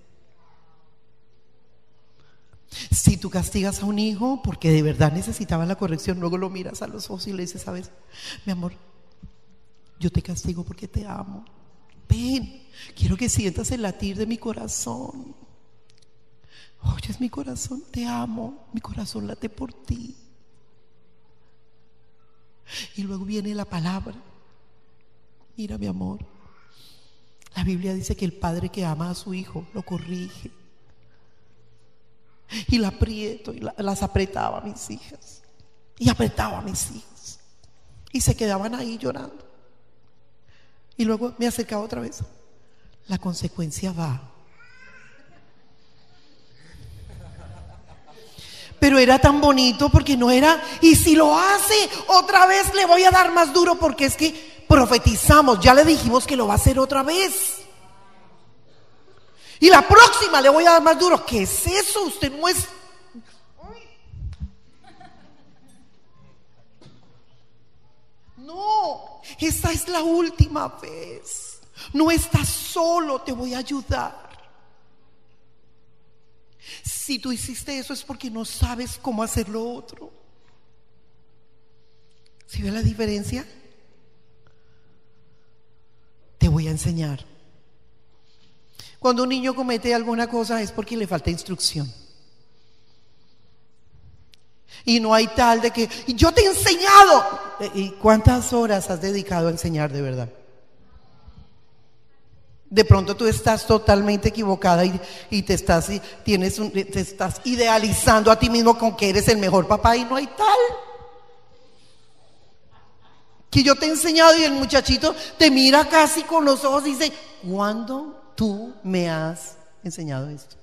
[SPEAKER 1] Si tú castigas a un hijo porque de verdad necesitaba la corrección, luego lo miras a los ojos y le dices, ¿sabes? Mi amor, yo te castigo porque te amo. Ven, quiero que sientas el latir de mi corazón. Oyes mi corazón, te amo, mi corazón late por ti. Y luego viene la palabra. Mira, mi amor, la Biblia dice que el padre que ama a su hijo lo corrige. Y la aprieto y las apretaba a mis hijas. Y apretaba a mis hijos. Y se quedaban ahí llorando. Y luego me acercaba otra vez. La consecuencia va. Pero era tan bonito porque no era, y si lo hace otra vez le voy a dar más duro, porque es que profetizamos, ya le dijimos que lo va a hacer otra vez. Y la próxima le voy a dar más duro. ¿Qué es eso? Usted no es... No, esta es la última vez. No estás solo, te voy a ayudar. Si tú hiciste eso es porque no sabes cómo hacer lo otro. ¿Sí ve la diferencia? Te voy a enseñar. Cuando un niño comete alguna cosa es porque le falta instrucción. Y no hay tal de que yo te he enseñado. ¿Y cuántas horas has dedicado a enseñar de verdad? De pronto tú estás totalmente equivocada y te estás idealizando a ti mismo con que eres el mejor papá, y no hay tal. Que yo te he enseñado y el muchachito te mira casi con los ojos y dice, ¿cuándo tú me has enseñado esto?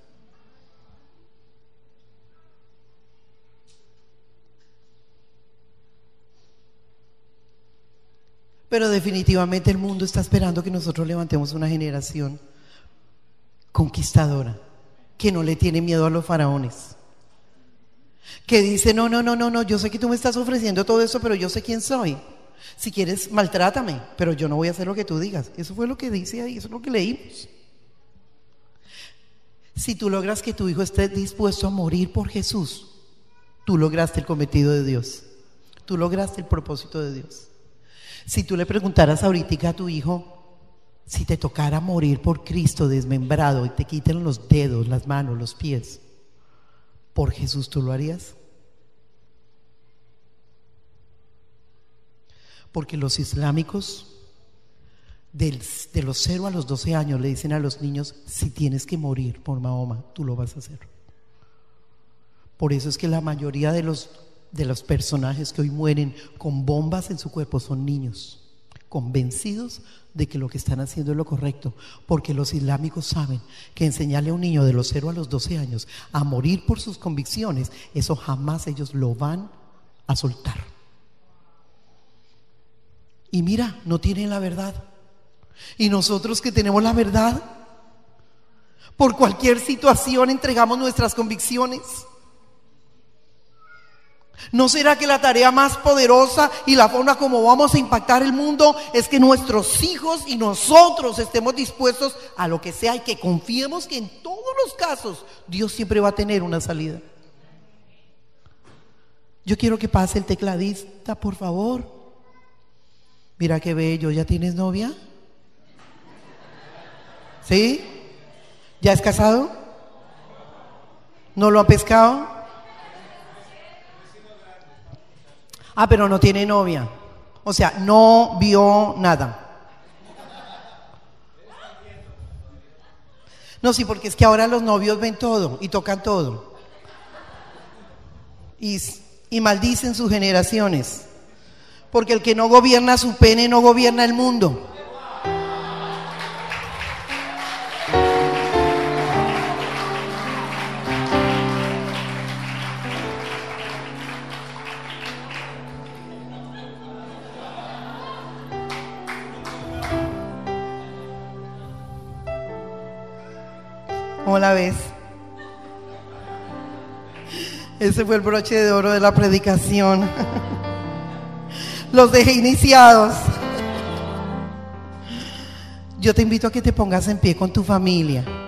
[SPEAKER 1] Pero definitivamente el mundo está esperando que nosotros levantemos una generación conquistadora, que no le tiene miedo a los faraones, que dice, no, yo sé que tú me estás ofreciendo todo eso, pero yo sé quién soy. Si quieres, maltrátame, pero yo no voy a hacer lo que tú digas. Eso fue lo que dice ahí, eso es lo que leímos. Si tú logras que tu hijo esté dispuesto a morir por Jesús, tú lograste el cometido de Dios, tú lograste el propósito de Dios. Si tú le preguntaras ahorita a tu hijo, si te tocara morir por Cristo desmembrado y te quiten los dedos, las manos, los pies, ¿por Jesús tú lo harías? Porque los islámicos De los 0 a los 12 años le dicen a los niños: si tienes que morir por Mahoma, tú lo vas a hacer. Por eso es que la mayoría de los personajes que hoy mueren con bombas en su cuerpo son niños, convencidos de que lo que están haciendo es lo correcto, porque los islámicos saben que enseñarle a un niño de los 0 a los 12 años a morir por sus convicciones, eso jamás ellos lo van a soltar. Y mira, no tienen la verdad. Y nosotros que tenemos la verdad, por cualquier situación entregamos nuestras convicciones. ¿No será que la tarea más poderosa y la forma como vamos a impactar el mundo es que nuestros hijos y nosotros estemos dispuestos a lo que sea y que confiemos que en todos los casos Dios siempre va a tener una salida? Yo quiero que pase el tecladista, por favor. Mira qué bello. ¿Ya tienes novia? ¿Sí? ¿Ya es casado? ¿No lo ha pescado? Ah, pero no tiene novia. O sea, no vio nada. No, sí, porque es que ahora los novios ven todo y tocan todo. Y maldicen sus generaciones. Porque el que no gobierna su pene no gobierna el mundo. ¿Cómo la ves? Ese fue el broche de oro de la predicación. Los dejé iniciados. Yo te invito a que te pongas en pie con tu familia.